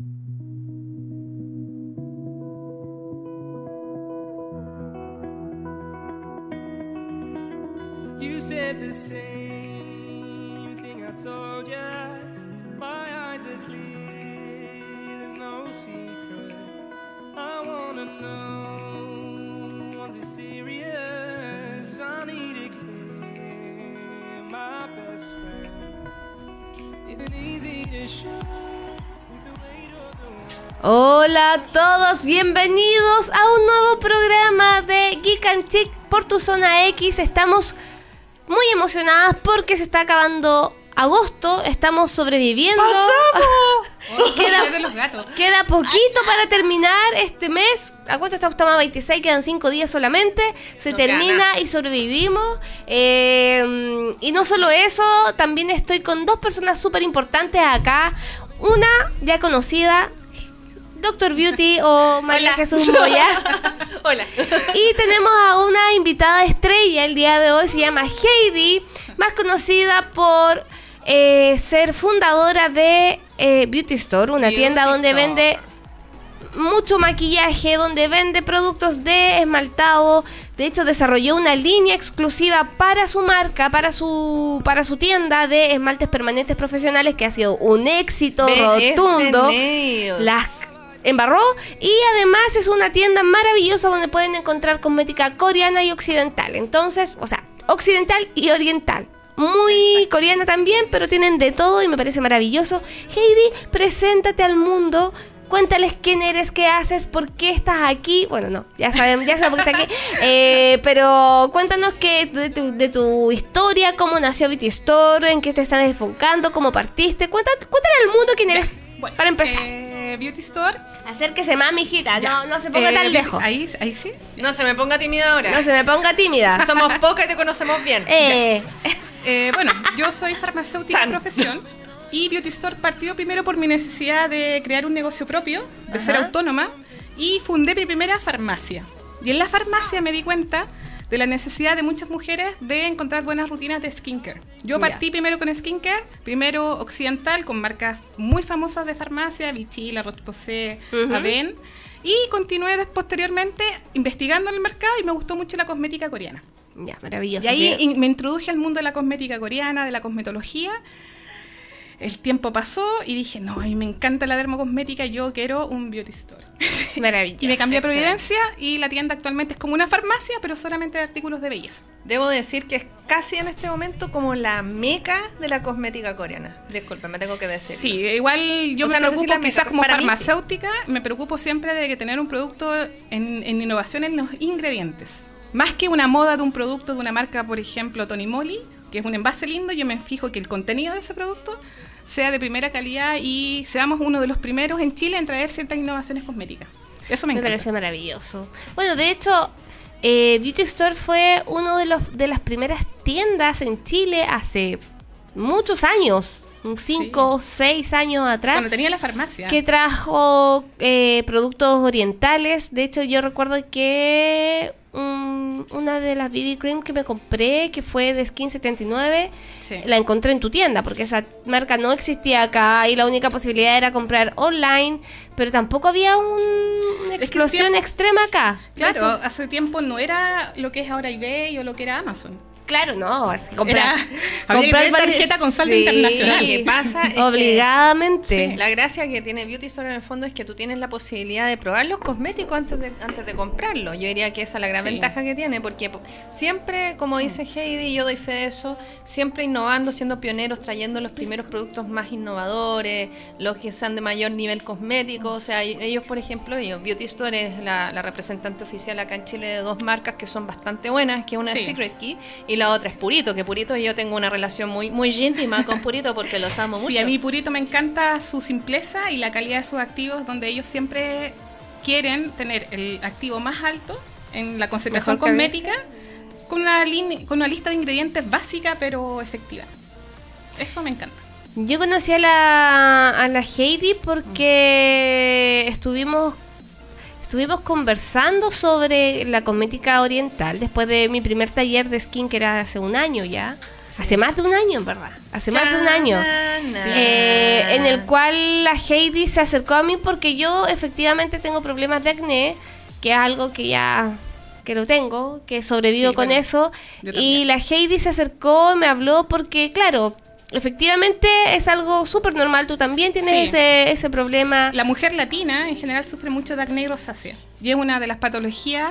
You said the same thing I told ya. My eyes are clear, there's no secret. I wanna know, was it serious? I need it clear, my best friend. Isn't easy to show with the weight of the world. Hola a todos, bienvenidos a un nuevo programa de Geek and Chick por tu zona X. Estamos muy emocionadas porque se está acabando agosto, estamos sobreviviendo. Queda poquito para terminar este mes. ¿A cuánto estamos? Estamos a 26, quedan 5 días solamente. Se termina y sobrevivimos. Y no solo eso, también estoy con dos personas súper importantes acá. Una ya conocida, Dr. Beauty o María Jesús Moya. Hola. Y tenemos a una invitada estrella el día de hoy, se llama Heidi, más conocida por ser fundadora de Beauty Store, una tienda donde vende mucho maquillaje, donde vende productos de esmaltado. De hecho, desarrolló una línea exclusiva para su marca, para su tienda de esmaltes permanentes profesionales, que ha sido un éxito rotundo. Las embarró, y además es una tienda maravillosa donde pueden encontrar cosmética coreana y occidental. Entonces, o sea, occidental y oriental. Muy coreana también, pero tienen de todo y me parece maravilloso. Heidi, preséntate al mundo. Cuéntales quién eres, qué haces, por qué estás aquí. Bueno, no, ya saben por qué estás aquí. Pero cuéntanos de tu historia, cómo nació Beauty Store, en qué te estás enfocando, cómo partiste. Cuéntale al mundo quién eres, bueno, para empezar. Beauty Store. Acérquese más, mijita, no se ponga tan lejos. Ahí sí. No se me ponga tímida ahora. No se me ponga tímida. Somos pocas y te conocemos bien. Bueno, yo soy farmacéutica de profesión. Y Beauty Store partió primero por mi necesidad de crear un negocio propio, de ser autónoma, y fundé mi primera farmacia. Y en la farmacia me di cuenta de la necesidad de muchas mujeres de encontrar buenas rutinas de skincare. Yo partí primero con skincare, primero occidental, con marcas muy famosas de farmacia, Vichy, La Roche-Posay, Avène, y continué posteriormente investigando en el mercado y me gustó mucho la cosmética coreana. Ya, maravilloso. Y ahí me introduje al mundo de la cosmética coreana, de la cosmetología. El tiempo pasó y dije, no, a mí me encanta la dermocosmética, yo quiero un Beauty Store. Maravilloso. Y me cambié a Providencia y la tienda actualmente es como una farmacia, pero solamente de artículos de belleza. Debo decir que es casi en este momento como la meca de la cosmética coreana. Disculpe, me tengo que decir. Sí, igual yo me preocupo, no sé si quizás como para farmacéutica, sí. Me preocupo siempre de que tener un producto en innovación en los ingredientes. Más que una moda de un producto de una marca, por ejemplo, Tony Moly, que es un envase lindo, yo me fijo que el contenido de ese producto sea de primera calidad y seamos uno de los primeros en Chile en traer ciertas innovaciones cosméticas. Eso me encanta. Me parece maravilloso. Bueno, de hecho, Beauty Store fue uno de las primeras tiendas en Chile hace muchos años. 5 o 6 años atrás. Cuando tenía la farmacia. Que trajo productos orientales. De hecho, yo recuerdo que una de las BB Cream que me compré, que fue de Skin 79, la encontré en tu tienda, porque esa marca no existía acá y la única posibilidad era comprar online, pero tampoco había una explosión extrema acá. Claro, hace tiempo no era lo que es ahora eBay o lo que era Amazon. Claro, no, así comprar tarjeta con saldo internacional. Lo que pasa es obligadamente. Que la gracia que tiene Beauty Store en el fondo es que tú tienes la posibilidad de probar los cosméticos antes de comprarlo. Yo diría que esa es la gran ventaja que tiene, porque siempre, como dice Heidi, yo doy fe de eso, siempre innovando, siendo pioneros, trayendo los primeros productos más innovadores, los que sean de mayor nivel cosmético. O sea, ellos, por ejemplo, Beauty Store es la representante oficial acá en Chile de dos marcas que son bastante buenas, que una es Secret Key y la otra es Purito, que Purito yo tengo una relación muy íntima con Purito porque los amo mucho. Sí, a mí Purito me encanta su simpleza y la calidad de sus activos, donde ellos siempre quieren tener el activo más alto en la concentración cosmética, con una lista de ingredientes básica pero efectiva. Eso me encanta. Yo conocí a la Heidi porque estuvimos conversando sobre la cosmética oriental después de mi primer taller de skin, que era hace un año ya. Hace más de un año, en verdad. Hace más de un año. en el cual la Heidi se acercó a mí porque yo efectivamente tengo problemas de acné, que es algo que ya que lo tengo, que sobrevivo con eso. Y la Heidi se acercó, me habló porque, claro, efectivamente es algo súper normal. Tú también tienes ese problema. La mujer latina en general sufre mucho de acné rosácea. Y es una de las patologías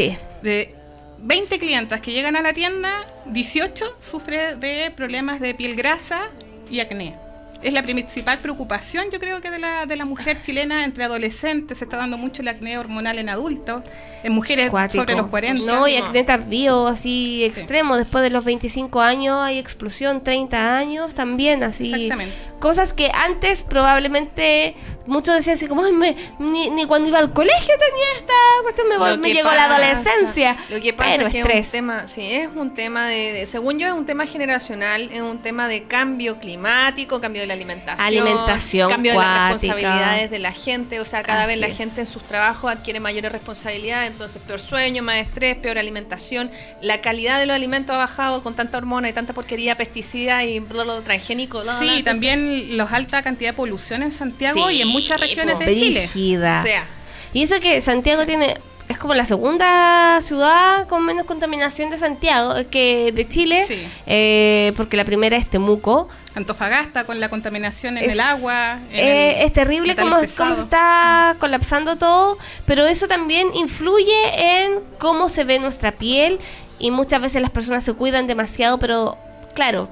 de 20 clientas que llegan a la tienda, 18 sufre de problemas de piel grasa y acné. Es la principal preocupación, yo creo que de la mujer chilena entre adolescentes. Se está dando mucho el acné hormonal en adultos, en mujeres sobre los 40. No, y acné tardío, así extremo. Después de los 25 años hay explosión, 30 años también, así. Exactamente. Cosas que antes probablemente muchos decían así como, ni cuando iba al colegio tenía esta cuestión, me llegó la adolescencia. Lo que pasa es que es un tema de, según yo, es un tema generacional, es un tema de cambio climático, cambio de la alimentación, cambio de las responsabilidades de la gente. O sea, cada vez la gente en sus trabajos adquiere mayores responsabilidades, entonces peor sueño, más estrés, peor alimentación. La calidad de los alimentos ha bajado con tanta hormona y tanta porquería, pesticida y transgénico. Sí, también los alta cantidad de polución en Santiago y en muchas regiones de Chile. O sea, y eso que Santiago tiene, es como la segunda ciudad con menos contaminación de Santiago, de Chile, porque la primera es Temuco. Antofagasta con la contaminación en el agua. Es terrible cómo se está colapsando todo, pero eso también influye en cómo se ve nuestra piel y muchas veces las personas se cuidan demasiado, pero claro,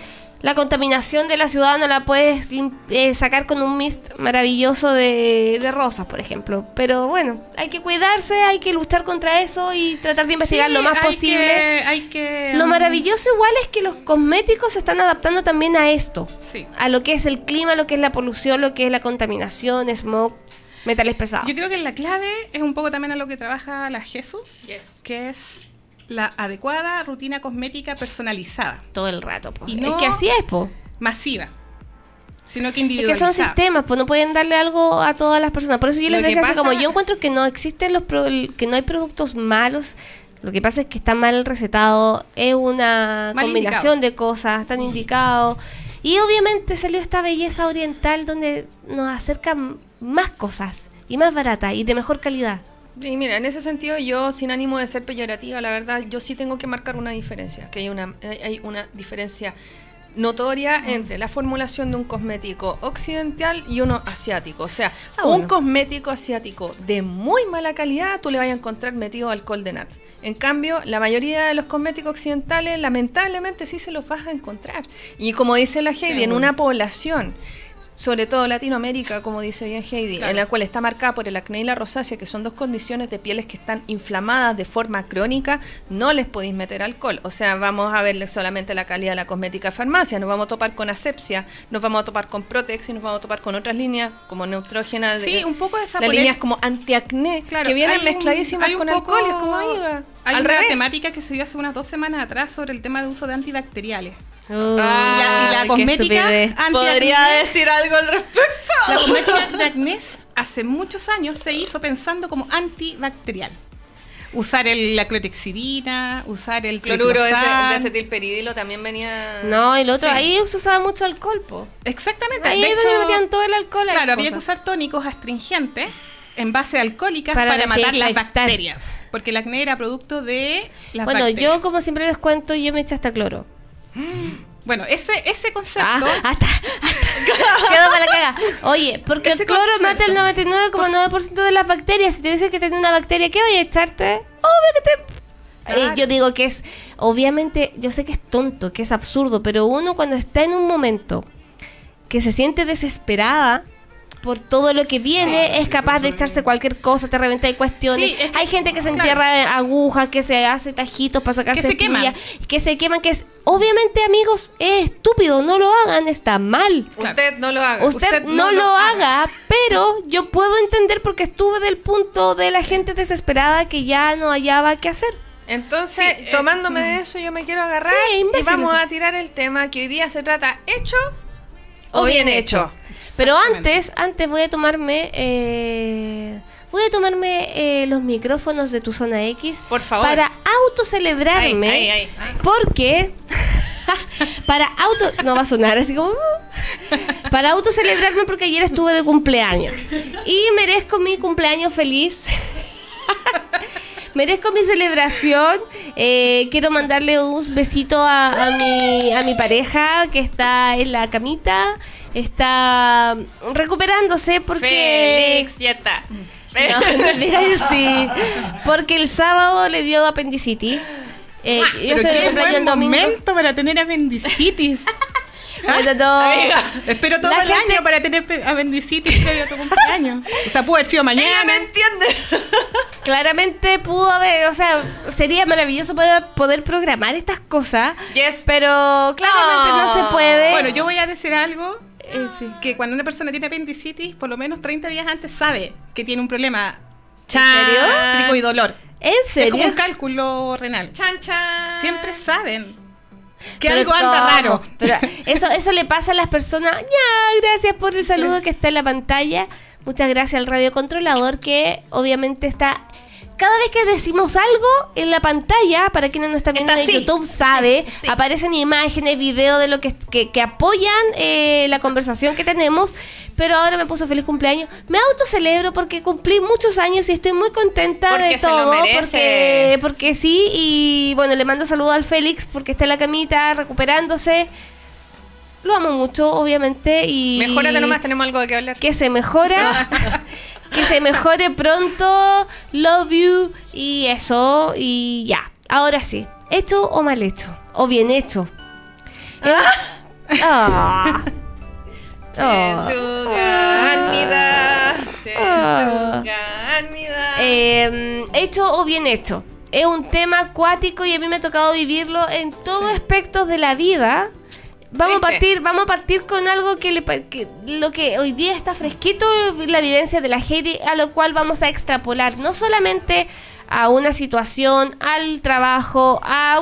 la contaminación de la ciudad no la puedes sacar con un mist maravilloso de rosas, por ejemplo. Pero bueno, hay que cuidarse, hay que luchar contra eso y tratar de investigar lo más posible. Lo maravilloso igual es que los cosméticos se están adaptando también a esto. A lo que es el clima, lo que es la polución, lo que es la contaminación, smog, metales pesados. Yo creo que la clave es un poco también a lo que trabaja la Jesús, que es la adecuada rutina cosmética personalizada. Todo el rato, po. Y no es que así es, po. Masiva, sino que individualizada. Es que son sistemas, pues no pueden darle algo a todas las personas. Por eso yo les decía así como, yo encuentro que no existen que no hay productos malos. Lo que pasa es que está mal recetado, es una combinación de cosas, están indicados. Y obviamente salió esta belleza oriental donde nos acercan más cosas y más baratas y de mejor calidad. Sí, mira, en ese sentido yo, sin ánimo de ser peyorativa, la verdad, yo sí tengo que marcar una diferencia, que hay una diferencia notoria entre la formulación de un cosmético occidental y uno asiático. O sea, un cosmético asiático de muy mala calidad, tú le vas a encontrar metido alcohol de nat. En cambio, la mayoría de los cosméticos occidentales, lamentablemente, sí se los vas a encontrar. Y como dice la Heidi, en una población, sobre todo Latinoamérica, como dice bien Heidi, en la cual está marcada por el acné y la rosácea, que son dos condiciones de pieles que están inflamadas de forma crónica, no les podéis meter alcohol. O sea, vamos a verle solamente la calidad de la cosmética de farmacia, nos vamos a topar con asepsia, nos vamos a topar con Protex y nos vamos a topar con otras líneas como Neutrogena, un poco de esa las líneas como antiacné, que vienen mezcladísimas con alcohol, es como hay una temática que se dio hace unas 2 semanas atrás sobre el tema de uso de antibacteriales. Y la cosmética podría decir algo al respecto. La cosmética de acné hace muchos años se hizo pensando como antibacterial. Usar la clorexidina, usar el cloruro de acetilperidilo también venía. No, el otro, ahí se usaba mucho alcohol, po. Exactamente. Ahí es donde metían todo el alcohol. Claro, había que usar tónicos astringentes en base alcohólicas para matar las bacterias. Porque el acné era producto de las bacterias. Bueno, yo como siempre les cuento, yo me eché hasta cloro. Bueno, ese concepto quedó para la caga. Oye, porque el cloro mata el 99,9% de las bacterias. Si te dicen que tienes una bacteria, ¿qué voy a echarte? Obvio que yo digo que es, obviamente, yo sé que es tonto, que es absurdo, pero uno cuando está en un momento que se siente desesperada por todo lo que viene, es capaz de echarse cualquier cosa, te reventa de cuestiones. Hay gente que se entierra agujas, que se hace tajitos para sacarse espilla, que se queman, que es, obviamente, amigos, es estúpido, no lo hagan, está mal. Usted no lo haga. Usted no lo haga, pero yo puedo entender porque estuve del punto de la gente desesperada que ya no hallaba qué hacer. Entonces, tomándome de eso, yo me quiero agarrar y vamos a tirar el tema que hoy día se trata hecho o bien hecho. Pero antes voy a tomarme los micrófonos de Tu Zona X, por favor, para autocelebrarme, porque No va a sonar así como... Para autocelebrarme porque ayer estuve de cumpleaños. Y merezco mi cumpleaños feliz. Merezco mi celebración. Quiero mandarle un besito a mi pareja que está en la camita. Está recuperándose porque... Félix, ya está. No, sí. Porque el sábado le dio apendicitis. Yo estoy de cumpleaños el domingo. Momento para tener apendicitis. Espero todo el año para tener apendicitis previo a tu cumpleaños. O sea, pudo haber sido mañana. Ella me entiende. Claramente pudo haber, o sea, sería maravilloso poder programar estas cosas. Yes. Pero claramente no se puede. Bueno, yo voy a decir algo. Sí. Que cuando una persona tiene apendicitis, por lo menos 30 días antes sabe que tiene un problema serio? y dolor. ¿En serio? Es como un cálculo renal. Chan, chan. Siempre saben que Pero algo anda raro. Pero eso le pasa a las personas. Ya, gracias por el saludo que está en la pantalla. Muchas gracias al radiocontrolador que obviamente está... Cada vez que decimos algo en la pantalla, para quienes no están viendo en YouTube, sabe, sí. aparecen imágenes, videos de lo que apoyan la conversación que tenemos. Pero ahora me puso feliz cumpleaños. Me autocelebro porque cumplí muchos años y estoy muy contenta porque de se todo. lo merece. Porque sí. Y bueno, le mando saludos al Félix porque está en la camita recuperándose. Lo amo mucho, obviamente. Y mejórate nomás, tenemos algo de qué hablar. Que se mejora. Que se mejore pronto. Love you. Y eso. Y ya. Ahora sí. ¿Hecho o mal hecho? O bien hecho. Hecho o bien hecho. Es un tema acuático y a mí me ha tocado vivirlo en todos aspectos de la vida. Vamos a partir con algo que lo que hoy día está fresquito, la vivencia de la Heidi, a lo cual vamos a extrapolar no solamente a una situación, al trabajo, a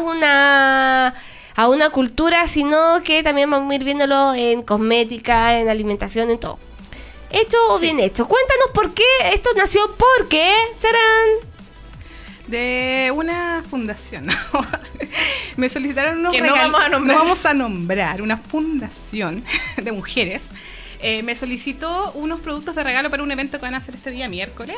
una cultura, sino que también vamos a ir viéndolo en cosmética, en alimentación, en todo. Hecho o bien hecho. Cuéntanos por qué esto nació, porque ¡tarán! De una fundación. Me solicitaron unos que no vamos a nombrar una fundación de mujeres. Me solicitó unos productos de regalo para un evento que van a hacer este día miércoles,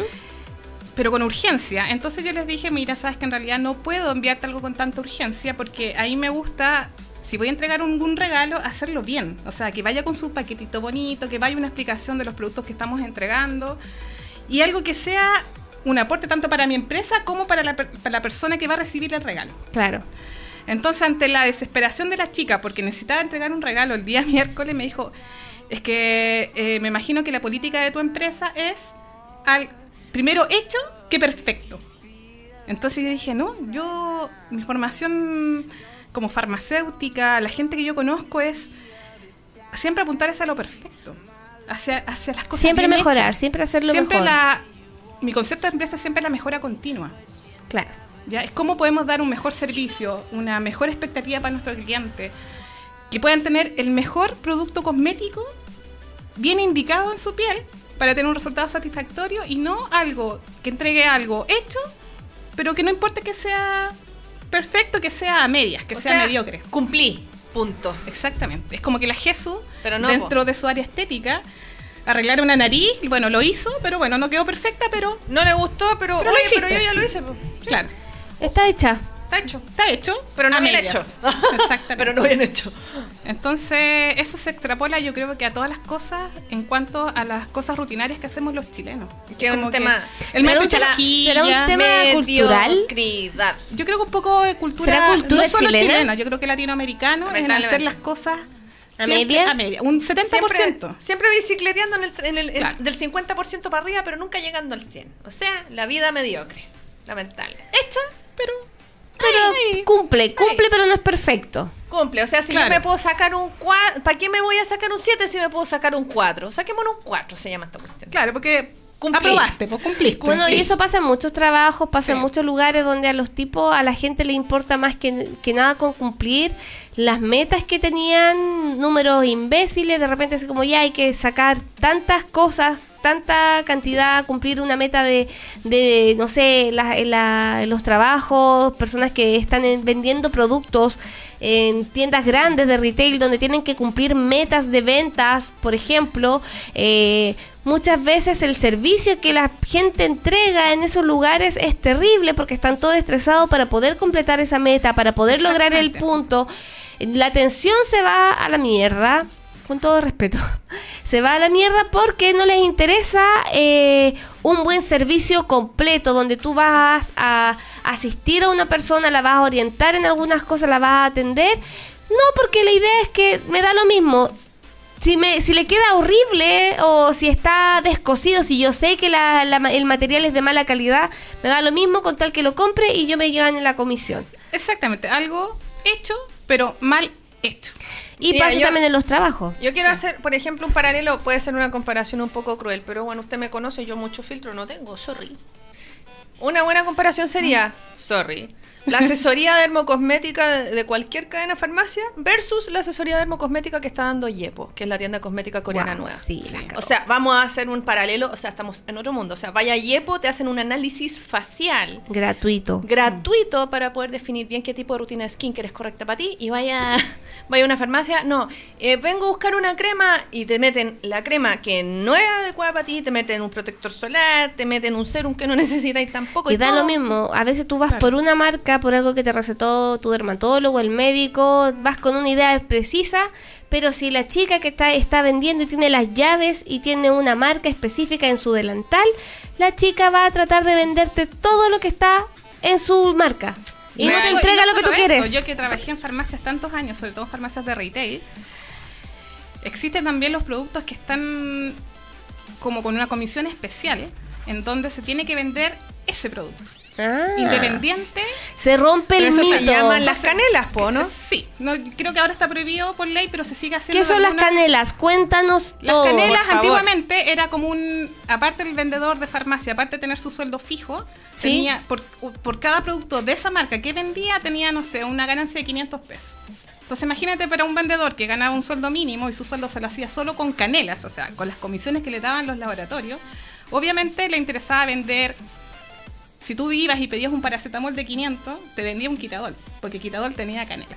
pero con urgencia. Entonces yo les dije, mira, sabes que en realidad no puedo enviarte algo con tanta urgencia porque ahí me gusta, si voy a entregar un regalo, hacerlo bien. O sea, que vaya con su paquetito bonito, que vaya una explicación de los productos que estamos entregando y algo que sea un aporte tanto para mi empresa como para la persona que va a recibir el regalo. Claro. Entonces, ante la desesperación de la chica, porque necesitaba entregar un regalo el día miércoles, me dijo, es que me imagino que la política de tu empresa es primero hecho que perfecto. Entonces yo dije, no, mi formación como farmacéutica, la gente que yo conozco es siempre apuntar hacia lo perfecto, hacia las cosas siempre bien mejorar, hechas. siempre hacerlo mejor. Mi concepto de empresa siempre es la mejora continua. Claro. ¿Ya? Es cómo podemos dar un mejor servicio, una mejor expectativa para nuestro cliente, que puedan tener el mejor producto cosmético bien indicado en su piel para tener un resultado satisfactorio y no algo que entregue algo hecho, pero que no importa que sea perfecto, que sea a medias, que sea mediocre. Cumplí, punto. Exactamente. Es como que la Jesús, pero no, dentro de su área estética, arreglar una nariz, bueno, lo hizo, pero bueno, no quedó perfecta, pero... No le gustó, pero yo ya lo hice. Pues. Claro. Está hecha. Está hecho, pero no bien hecho. Exactamente. Pero no bien hecho. Entonces, eso se extrapola, yo creo que a todas las cosas en cuanto a las cosas rutinarias que hacemos los chilenos. Que es un tema... ¿Será un tema cultural? Yo creo que un poco de cultura... ¿Será cultura no solo chilena? Yo creo que latinoamericano en hacer las cosas... ¿A media? Un 70%. Siempre bicicleteando Claro. del 50% para arriba, pero nunca llegando al 100%. O sea, la vida mediocre. Lamentable. Hecha, pero cumple, pero no es perfecto. Cumple, o sea, si yo me puedo sacar un 4, ¿para qué me voy a sacar un 7 si me puedo sacar un 4? Saquémonos un 4, se llama esta cuestión. Claro, porque cumplí. Aprobaste, pues cumpliste. Bueno, y eso pasa en muchos trabajos, pasa en muchos lugares donde a los tipos, a la gente le importa más que nada con cumplir las metas que tenían, números imbéciles, de repente así como ya hay que sacar tantas cosas tanta cantidad, cumplir una meta de no sé, los trabajos, personas que están vendiendo productos en tiendas grandes de retail donde tienen que cumplir metas de ventas, por ejemplo, muchas veces el servicio que la gente entrega en esos lugares es terrible porque están todos estresados para poder completar esa meta, para poder lograr el punto. La atención se va a la mierda, con todo respeto. Se va a la mierda porque no les interesa un buen servicio completo donde tú vas a asistir a una persona, la vas a orientar en algunas cosas, la vas a atender. No, porque la idea es que me da lo mismo. Si le queda horrible o si está descosido, si yo sé que el material es de mala calidad, me da lo mismo con tal que lo compre y yo me gane la comisión. Exactamente, algo hecho, pero mal hecho. Y pasa también en los trabajos. Yo quiero hacer, por ejemplo, un paralelo, puede ser una comparación un poco cruel, pero bueno, usted me conoce, yo mucho filtro no tengo, sorry. Una buena comparación sería, la asesoría dermocosmética de cualquier cadena de farmacia versus la asesoría dermocosmética que está dando Yepo, que es la tienda cosmética coreana nueva. Sí, o sea, vamos a hacer un paralelo, o sea, estamos en otro mundo. O sea, vaya a Yepo, te hacen un análisis facial. Gratuito Para poder definir bien qué tipo de rutina de skincare es correcta para ti. Y vaya a una farmacia, no, vengo a buscar una crema y te meten la crema que no es adecuada para ti, te meten un protector solar, te meten un serum que no necesitáis tampoco. Y da lo mismo, a veces tú vas por una marca, por algo que te recetó tu dermatólogo, el médico, vas con una idea precisa, pero si la chica que está vendiendo y tiene las llaves y tiene una marca específica en su delantal, la chica va a tratar de venderte todo lo que está en su marca y no te entrega lo que tú quieres. Yo que trabajé en farmacias tantos años, sobre todo en farmacias de retail, existen también los productos que están como con una comisión especial en donde se tiene que vender ese producto. Independiente. Se rompe el mito. Eso se llaman las canelas, ¿no? Sí, no, creo que ahora está prohibido por ley, pero se sigue haciendo. ¿Qué son las canelas? Cuéntanos todo. Las canelas antiguamente era como aparte del vendedor de farmacia, aparte de tener su sueldo fijo, ¿sí? Tenía por cada producto de esa marca que vendía, tenía, no sé, una ganancia de 500 pesos. Entonces imagínate para un vendedor que ganaba un sueldo mínimo y su sueldo se lo hacía solo con canelas, o sea, con las comisiones que le daban los laboratorios, obviamente le interesaba vender. Si tú ibas y pedías un paracetamol de 500, te vendía un Quitadol, porque Quitadol tenía canela.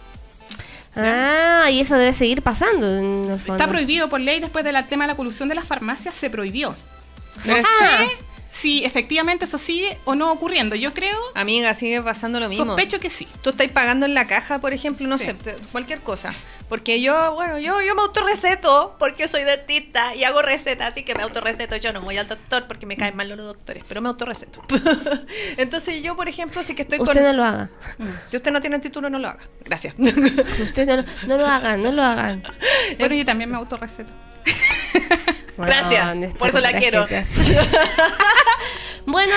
Y eso debe seguir pasando en el fondo. Está prohibido por ley, después del tema de la colusión de las farmacias, se prohibió. No sé si efectivamente eso sigue o no ocurriendo. Yo creo... Amiga, sigue pasando lo mismo. Sospecho que sí. Tú estás pagando en la caja, por ejemplo, no sé, cualquier cosa. Porque yo me autorreceto porque soy dentista y hago recetas, así que me autorreceto. Yo no voy al doctor porque me caen mal los doctores, pero me autorreceto. Entonces yo, por ejemplo, sí que estoy usted no lo haga. Si usted no tiene el título, no lo haga. Gracias. Usted no lo hagan. Bueno, yo también me autorreceto. Bueno, gracias, por eso la quiero. Bueno,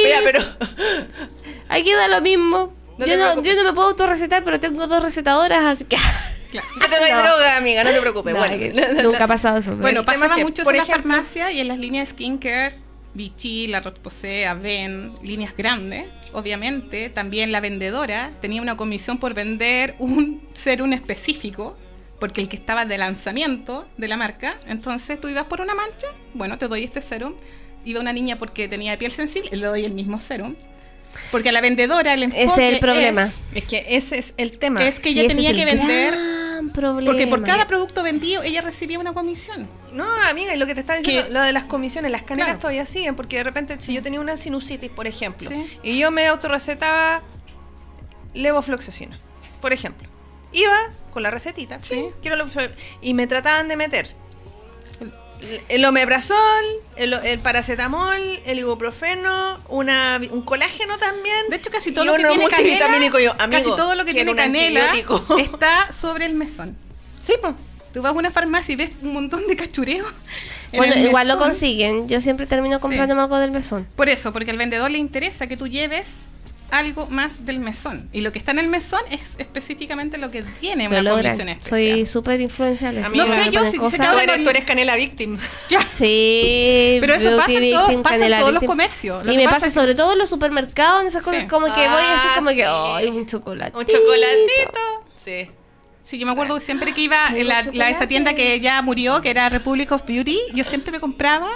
aquí da lo mismo. Yo no me puedo autorrecetar, pero tengo 2 recetadoras, así que... Claro. Yo te doy droga, amiga, no te preocupes. Nunca ha pasado eso. Bueno, pasaba mucho en la farmacia y en las líneas de skincare, Vichy, La Roche-Posay, Avène, líneas grandes. Obviamente, también la vendedora tenía una comisión por vender un serum específico, porque el que estaba de lanzamiento de la marca, entonces tú ibas por una mancha, bueno, te doy este serum. Iba una niña porque tenía piel sensible, le doy el mismo serum. Porque a la vendedora el enfoque ese es el problema. Es que ese es el tema. Es que ella tenía que vender. Problema. Porque por cada producto vendido ella recibía una comisión. No, amiga, y lo que te estaba diciendo, lo de las comisiones, las canelas todavía siguen, porque de repente si yo tenía una sinusitis, por ejemplo, y yo me autorrecetaba levofloxacina, por ejemplo. Iba con la recetita, y me trataban de meter el omeprazol, el paracetamol, el ibuprofeno, un colágeno también. De hecho, casi todo lo que tiene canela, casi todo lo que tiene canela está sobre el mesón. Sí, pues. Tú vas a una farmacia y ves un montón de cachureo. Bueno, igual lo consiguen. Yo siempre termino comprándome algo del mesón. Por eso, porque al vendedor le interesa que tú lleves algo más del mesón. Y lo que está en el mesón es específicamente lo que tiene una comisión especial. Soy súper influencial. No sé yo si tú eres canela victim. Sí, pero eso pasa en todos los comercios. Y me pasa sobre todo en los supermercados, en esas cosas, como que voy así como que, ¡ay, un chocolatito! Un chocolatito. Sí. Sí, yo me acuerdo que siempre que iba a esa tienda que ya murió, que era Republic of Beauty, yo siempre me compraba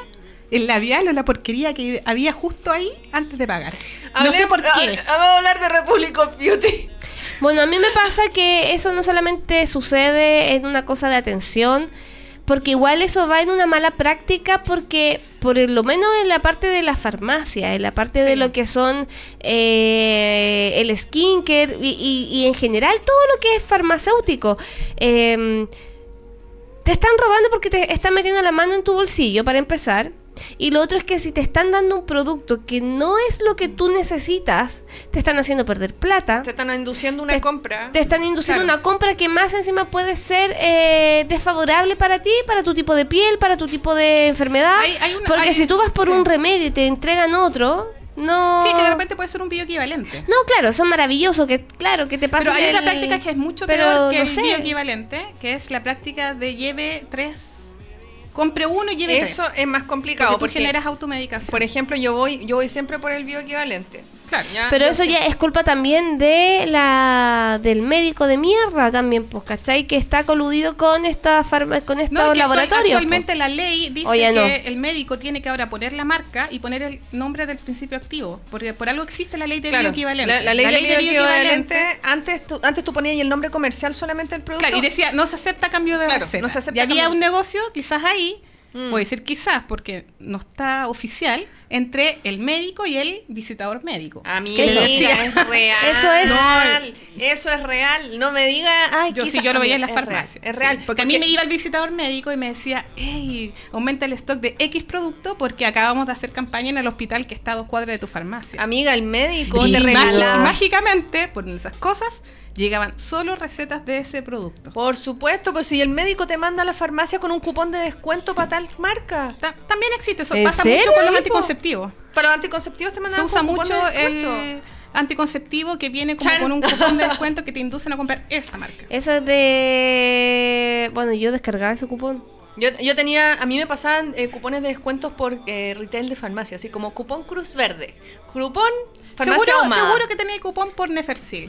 el labial o la porquería que había justo ahí antes de pagar. No sé por qué. Vamos a hablar de Republic of Beauty. Bueno, a mí me pasa que eso no solamente sucede en una cosa de atención, porque igual eso va en una mala práctica, porque por lo menos en la parte de la farmacia, en la parte de lo que son el skincare y en general todo lo que es farmacéutico, te están robando porque te están metiendo la mano en tu bolsillo, para empezar. Y lo otro es que si te están dando un producto que no es lo que tú necesitas, te están haciendo perder plata. Te están induciendo una compra. Te están induciendo una compra que más encima puede ser desfavorable para ti, para tu tipo de piel, para tu tipo de enfermedad. Porque si tú vas por un remedio y te entregan otro... No. Sí, que de repente puede ser un bioequivalente. No, claro, son maravillosos, que claro, que te pasa. Pero hay otra práctica que es mucho peor que el bioequivalente, que es la práctica de lleve 3. Compre uno y lleve 3. Eso es más complicado porque tú generas automedicación. Por ejemplo, yo voy siempre por el bioequivalente. Claro. Pero eso ya es culpa también de del médico de mierda también, pues, ¿cachai? Que está coludido con estos laboratorios. Actualmente la ley dice que el médico tiene que ahora poner la marca y poner el nombre del principio activo, porque por algo existe la ley del bioequivalente. La ley del bioequivalente, antes tú ponías el nombre comercial solamente del producto. Claro, y decía, no se acepta cambio de receta. No se acepta y había un negocio, quizás ahí, puedo decir quizás, porque no está oficial, entre el médico y el visitador médico. Amiga, es real. Eso es real. No me diga, yo lo veía en las farmacias. Es real. Porque a mí me iba el visitador médico y me decía, hey, aumenta el stock de X producto porque acabamos de hacer campaña en el hospital que está a 2 cuadras de tu farmacia. Amiga, el médico te regala. Mágicamente, por esas cosas, llegaban solo recetas de ese producto. Por supuesto, pues si el médico te manda a la farmacia con un cupón de descuento para tal marca. También existe eso, pasa mucho con los anticonceptivos. Para los anticonceptivos te mandan un cupón de descuento. El anticonceptivo que viene como con un cupón de descuento que te inducen a comprar esa marca. Eso es de... Bueno, yo descargaba ese cupón. Yo tenía, a mí me pasaban cupones de descuentos por retail de farmacia, así como cupón Cruz Verde, cupón farmacia seguro que tenía cupón por Nefercil.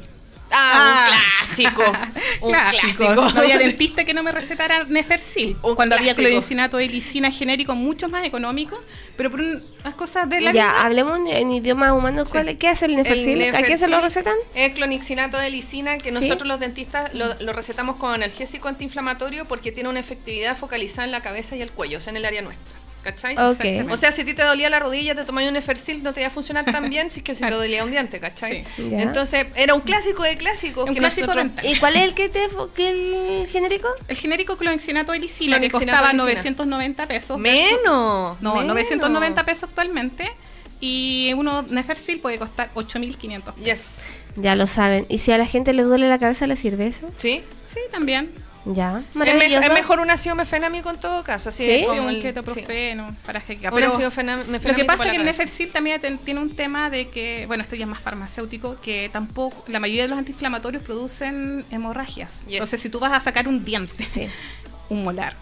Un clásico. No había dentista que no me recetara Nefercil. Cuando había cloricinato de lisina genérico mucho más económico, pero por unas cosas de la vida. Ya, hablemos en idioma humano. ¿Qué hace el Nefercil? ¿A qué se lo recetan? El cloricinato de lisina, que nosotros los dentistas lo recetamos con analgésico antiinflamatorio porque tiene una efectividad focalizada en la cabeza y el cuello, o sea, en el área nuestra. ¿Cachai? Okay. O sea, si a ti te dolía la rodilla, te tomabas un Nefercil, no te iba a funcionar tan bien si te dolía un diente, ¿cachai? Sí. Entonces, era un clásico de clásicos. Un clásico dental. ¿Y cuál es el genérico? El genérico cloricinato de lisina, que costaba 990 pesos. Menos. 990 pesos actualmente. Y uno Nefercil puede costar 8.500 pesos. Yes. Ya lo saben. ¿Y si a la gente le duele la cabeza, le sirve eso? Sí. Sí, también. Ya, maravilloso. Es mejor un ácido mefenamico en todo caso. Así ¿Sí? Como un ketoprofeno, para jeca. Pero lo que pasa es que el Nefercil también tiene un tema de que, bueno, esto ya es más farmacéutico, que tampoco, la mayoría de los antiinflamatorios producen hemorragias. Yes. Entonces, si tú vas a sacar un diente, un molar,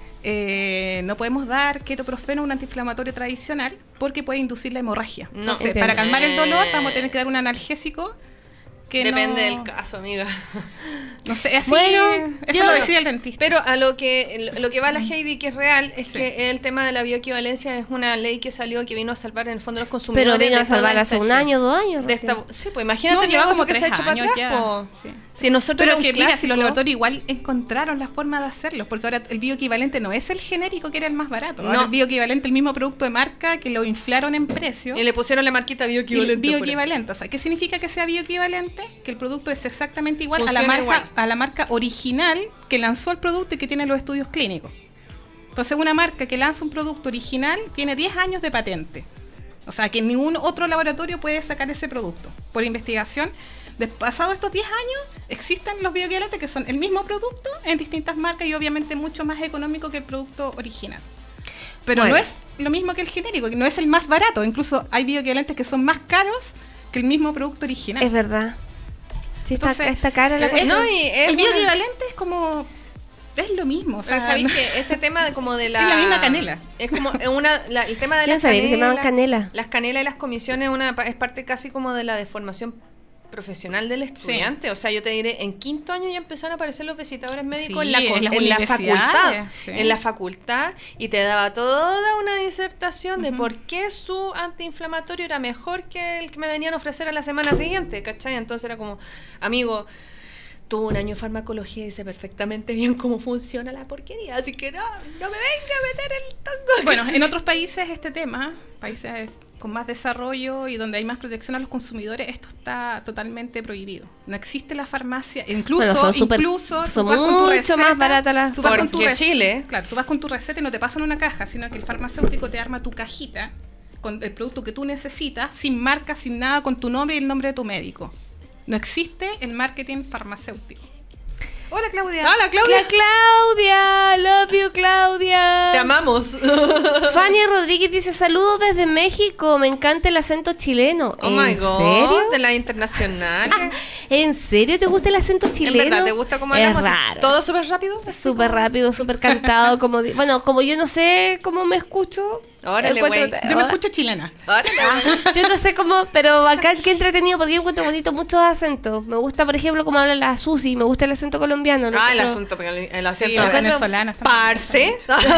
no podemos dar ketoprofeno, un antiinflamatorio tradicional, porque puede inducir la hemorragia. Entonces, para calmar el dolor, vamos a tener que dar un analgésico. Depende del caso, amiga. No sé, así, eso lo decía el dentista. Pero a lo que va la Heidi, que es real, es que el tema de la bioequivalencia es una ley que salió, que vino a salvar en el fondo a los consumidores. Pero vino a salvar hace un año, 2 años. Sí, pues imagínate, lleva como 3 años ya. Si nosotros pero que mira, si los laboratorios igual encontraron la forma de hacerlo, porque ahora el bioequivalente no es el genérico que era el más barato. Ahora el bioequivalente, el mismo producto de marca que lo inflaron en precio. Y le pusieron la marquita bioequivalente. Bioequivalente, o sea, ¿qué significa que sea bioequivalente? Que el producto es exactamente igual a la marca original que lanzó el producto y que tiene los estudios clínicos. Entonces, una marca que lanza un producto original tiene 10 años de patente. O sea, que ningún otro laboratorio puede sacar ese producto. Por investigación, pasados estos 10 años, existen los bioequivalentes que son el mismo producto en distintas marcas y obviamente mucho más económico que el producto original. Pero no es lo mismo que el genérico, que no es el más barato. Incluso hay bioequivalentes que son más caros que el mismo producto original. Es verdad. Sí, está cara la cosa. El bioequivalente es como... Es lo mismo. O sea, ¿sabéis que este tema de la... Es la misma canela. Es como el tema de las canela. Que se llaman canela? Las canelas y las comisiones es parte casi como de la deformación profesional del estudiante. Sí. O sea, yo te diré, en quinto año ya empezaron a aparecer los visitadores médicos sí, en la facultad. Sí. En la facultad, y te daba toda una disertación de por qué su antiinflamatorio era mejor que el que me venían a ofrecer a la semana siguiente, ¿cachai? Entonces era como, amigo, tuve un año de farmacología y sé perfectamente bien cómo funciona la porquería, así que no me venga a meter el tongo. Bueno, en otros países este tema, países con más desarrollo y donde hay más protección a los consumidores, esto está totalmente prohibido. No existe la farmacia, incluso son mucho más baratas las porque Chile. Claro, tú vas con tu receta y no te pasan una caja, sino que el farmacéutico te arma tu cajita con el producto que tú necesitas, sin marca, sin nada, con tu nombre y el nombre de tu médico. No existe el marketing farmacéutico. Hola, Claudia. Hola, Claudia. La Claudia. Love you, Claudia. Te amamos. Fanny Rodríguez dice, saludos desde México. Me encanta el acento chileno. Oh my God. ¿Serio? De la internacional. ¿En serio te gusta el acento chileno? ¿En verdad te gusta cómo hablamos? Es raro. ¿Todo súper rápido? Súper rápido, súper cantado. Bueno, como yo no sé cómo me escucho. Órale, güey. Yo me escucho chilena. Órale, yo no sé cómo, pero acá qué entretenido porque yo encuentro bonito muchos acentos. Me gusta, por ejemplo, cómo habla la Susi. Me gusta el acento colombiano. El acento venezolano. Parce.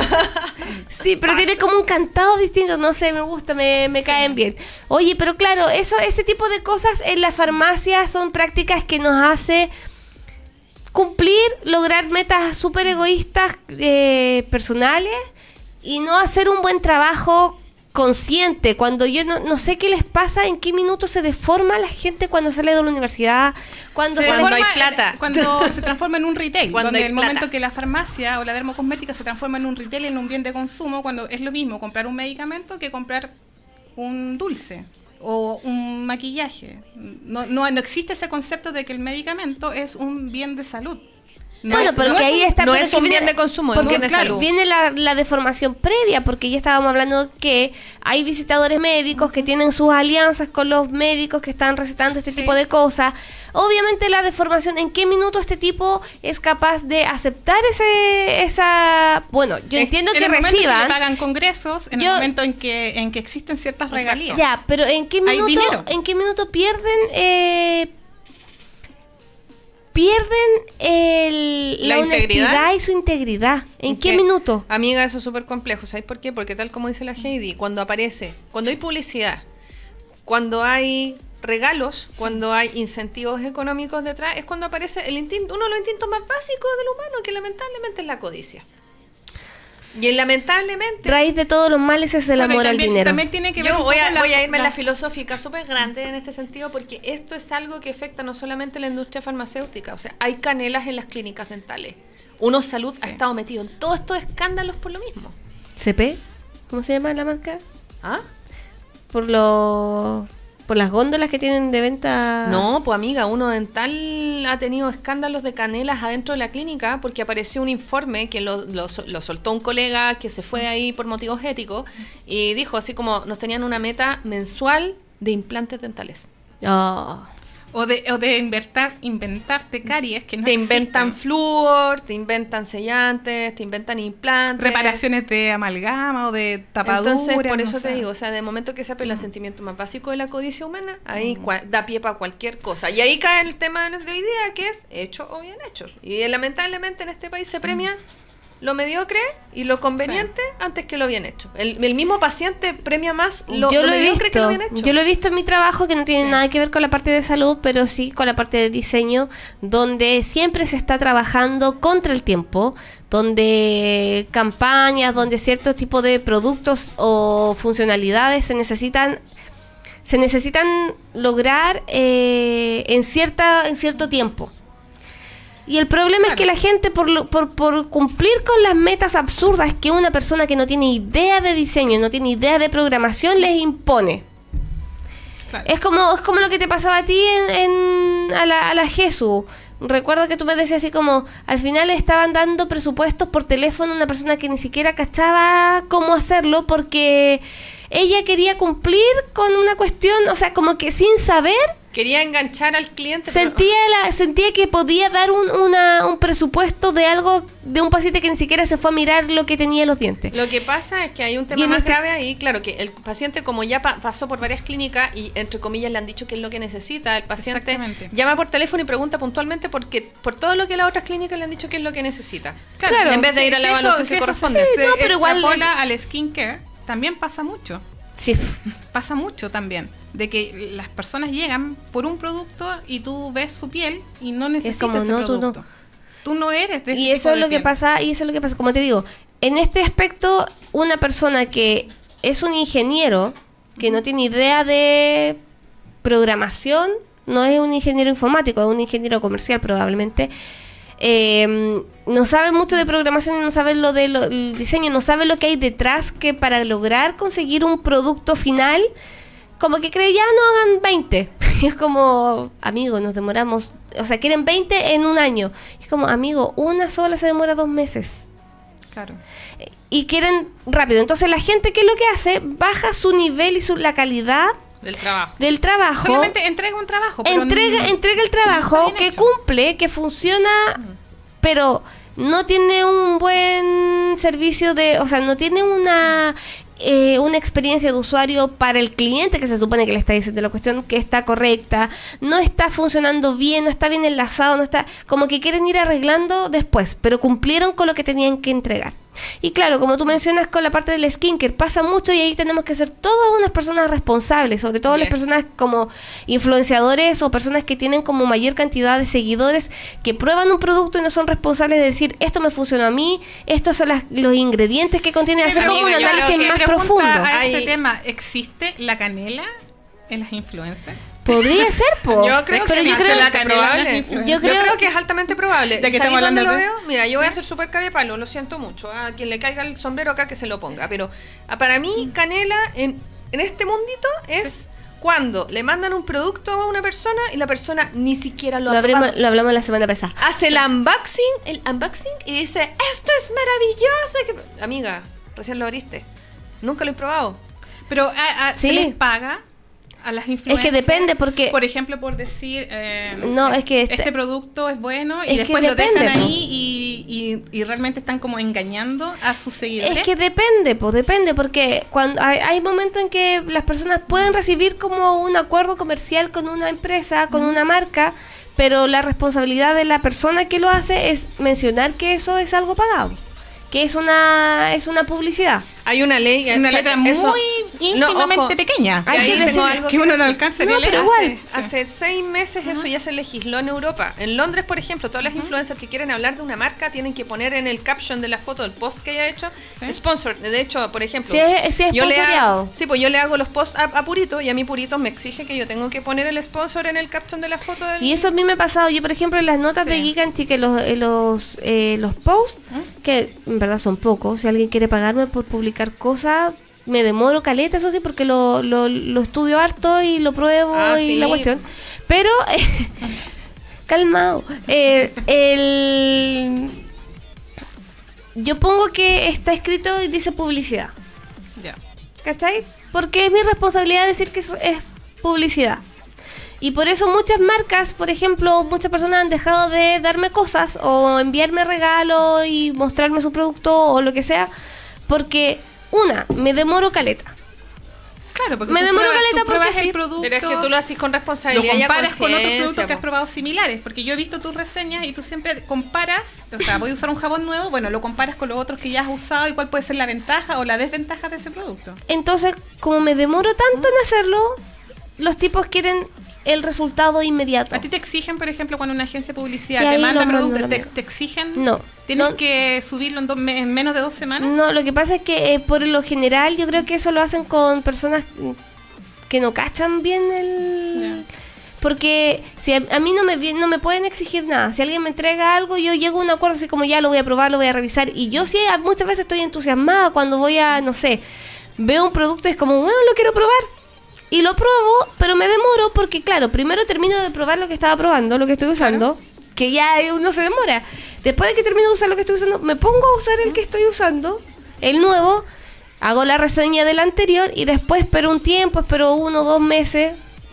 Sí, pero tiene como un cantado distinto. No sé, me gusta, me caen bien. Oye, pero claro, ese tipo de cosas en la farmacia son prácticas que nos hace cumplir, lograr metas súper egoístas personales y no hacer un buen trabajo consciente. Cuando yo no sé qué les pasa, en qué minuto se deforma la gente cuando sale de la universidad, cuando hay plata, cuando se transforma en un retail, cuando en el momento que la farmacia o la dermocosmética se transforma en un retail, en un bien de consumo, cuando es lo mismo comprar un medicamento que comprar un dulce o un maquillaje. No existe ese concepto de que el medicamento es un bien de salud. Ahí está. No es un bien de consumo, es un bien de salud. Viene la deformación previa, porque ya estábamos hablando que hay visitadores médicos que tienen sus alianzas con los médicos que están recetando este tipo de cosas. Obviamente la deformación, ¿en qué minuto este tipo es capaz de aceptar esa? Bueno, yo entiendo que reciban. En el momento que pagan congresos, en el momento en que existen ciertas regalías. Ya, pero ¿en qué minuto pierden la honestidad y su integridad? ¿En qué minuto? Amiga, eso es súper complejo. ¿Sabes por qué? Porque tal como dice la Heidi, cuando hay publicidad, cuando hay regalos, cuando hay incentivos económicos detrás, es cuando aparece uno de los instintos más básicos del humano, que lamentablemente es la codicia. Y lamentablemente, raíz de todos los males es el amor al dinero. También tiene que ver. Yo voy a irme en la filosófica súper grande en este sentido, porque esto es algo que afecta no solamente la industria farmacéutica. O sea, hay canelas en las clínicas dentales. Uno Salud ha estado metido en todos estos escándalos por lo mismo. ¿CP? ¿Cómo se llama la marca? ¿Ah? Por las góndolas que tienen de venta. No, pues amiga, Uno Dental ha tenido escándalos de canelas adentro de la clínica porque apareció un informe que lo soltó un colega que se fue de ahí por motivos éticos y dijo así como, nos tenían una meta mensual de implantes dentales. O de inventarte caries que no te existen. Inventan flúor, te inventan sellantes, te inventan implantes. Reparaciones de amalgama o de tapaduras. Entonces, por eso te digo, o sea, de momento que se apela el sentimiento más básico de la codicia humana, ahí da pie para cualquier cosa. Y ahí cae el tema de hoy día, que es hecho o bien hecho. Y lamentablemente en este país se premia lo mediocre y lo conveniente antes que lo bien hecho. El mismo paciente premia más lo mediocre que lo bien hecho. Yo lo he visto en mi trabajo, que no tiene nada que ver con la parte de salud, pero sí con la parte de diseño, donde siempre se está trabajando contra el tiempo, donde campañas, donde ciertos tipos de productos o funcionalidades se necesitan lograr en cierto tiempo. Y el problema es que la gente, por cumplir con las metas absurdas que una persona que no tiene idea de diseño, no tiene idea de programación, les impone. Claro. Es como lo que te pasaba a ti a la Jesús. Recuerdo que tú me decías así como, al final le estaban dando presupuestos por teléfono a una persona que ni siquiera cachaba cómo hacerlo, porque ella quería cumplir con una cuestión, o sea, como que sin saber Quería enganchar al cliente. Sentía que podía dar un presupuesto de algo, de un paciente que ni siquiera se fue a mirar lo que tenía en los dientes. Lo que pasa es que hay un tema más grave ahí, claro, que el paciente como ya pasó por varias clínicas y entre comillas le han dicho qué es lo que necesita, el paciente llama por teléfono y pregunta puntualmente por todo lo que las otras clínicas le han dicho qué es lo que necesita. Claro, en vez de ir a la evaluación que corresponde. Pero igual al skincare también pasa mucho. Sí. Pasa mucho también. De que las personas llegan por un producto y tú ves su piel y no necesitas ese producto. Tú no eres de ese y eso tipo es lo de que pasa, y eso es lo que pasa, como te digo, en este aspecto, una persona que es un ingeniero, que no tiene idea de programación, no es un ingeniero informático, es un ingeniero comercial probablemente, no sabe mucho de programación y no sabe lo del diseño, no sabe lo que hay detrás, que para lograr conseguir un producto final, como que cree, ya no hagan 20. Es como, amigo, nos demoramos, o sea, quieren 20 en un año. Es como, amigo, una sola se demora 2 meses. Claro. Y quieren rápido. Entonces la gente, ¿qué es lo que hace? Baja su nivel y la calidad del trabajo. Solamente entrega un trabajo. Pero entrega el trabajo que cumple, que funciona, pero no tiene un buen servicio o sea, no tiene una experiencia de usuario para el cliente, que se supone que le está diciendo la cuestión que está correcta, no está funcionando bien, no está bien enlazado, no está, como que quieren ir arreglando después, pero cumplieron con lo que tenían que entregar. Y claro, como tú mencionas con la parte del skincare, pasa mucho y ahí tenemos que ser todas unas personas responsables, sobre todo las personas como influenciadores o personas que tienen como mayor cantidad de seguidores, que prueban un producto y no son responsables de decir, esto me funcionó a mí, estos son los ingredientes que contiene, hacer como un análisis más profundo. A este tema, ¿existe la canela en las influencers? Podría ser, po. Yo creo que yo creo que es altamente probable. Ya que estamos hablando lo veo, mira, yo voy a ser súper carepalo, lo siento mucho. A quien le caiga el sombrero acá que se lo ponga. Pero para mí, canela en este mundito es cuando le mandan un producto a una persona y la persona ni siquiera lo ha probado. Lo hablamos la semana pasada. Hace el unboxing y dice, esto es maravilloso. Amiga, recién lo abriste. Nunca lo he probado. Pero ¿se les paga a las influencers? Es que depende porque... Por ejemplo, por decir, es que este producto es bueno y después lo dejan ahí y realmente están como engañando a sus seguidores. Es que depende porque cuando hay momentos en que las personas pueden recibir como un acuerdo comercial con una empresa, con una marca, pero la responsabilidad de la persona que lo hace es mencionar que eso es algo pagado, que es una publicidad. Hay una ley, una letra muy ínfimamente pequeña. Que uno no alcanza a leer. Pero igual, hace 6 meses eso ya se legisló en Europa. En Londres, por ejemplo, todas las influencers que quieren hablar de una marca tienen que poner en el caption de la foto del post que haya hecho sponsor. De hecho, por ejemplo, si es sponsoreado. Pues yo le hago los posts a Purito y a mi Purito me exige que yo tengo que poner el sponsor en el caption de la foto. Y eso a mí me ha pasado. Yo, por ejemplo, en las notas de Geek and Chic, los posts, que en verdad son pocos, si alguien quiere pagarme por publicar cosas, me demoro caleta, eso sí, porque lo estudio harto y lo pruebo la cuestión, pero calmado, yo pongo que está escrito y dice publicidad, ¿cachai? Porque es mi responsabilidad decir que eso es publicidad. Y por eso muchas marcas, por ejemplo, muchas personas han dejado de darme cosas o enviarme regalos y mostrarme su producto o lo que sea, porque me demoro caleta. Claro, porque me demoro caleta porque el producto, pero es que tú lo haces con responsabilidad. Lo comparas con otros productos que has probado similares, porque yo he visto tus reseñas y tú siempre comparas, o sea, voy a usar un jabón nuevo, bueno, lo comparas con los otros que ya has usado y cuál puede ser la ventaja o la desventaja de ese producto. Entonces, como me demoro tanto en hacerlo, los tipos quieren el resultado inmediato. ¿A ti te exigen, por ejemplo, cuando una agencia de publicidad te manda productos, te exigen? No. ¿Tienes que subirlo en menos de 2 semanas? No, lo que pasa es que por lo general yo creo que eso lo hacen con personas que no cachan bien porque si a mí no me pueden exigir nada. Si alguien me entrega algo, yo llego a un acuerdo así como ya lo voy a probar, lo voy a revisar. Y yo sí muchas veces estoy entusiasmada cuando voy a, no sé, veo un producto y es como, bueno, lo quiero probar. Y lo pruebo, pero me demoro porque, claro, primero termino de probar lo que estaba probando, lo que estoy usando, que ya uno se demora. Después de que termino de usar lo que estoy usando, me pongo a usar el que estoy usando, el nuevo, hago la reseña del anterior y después espero un tiempo, espero 1 o 2 meses,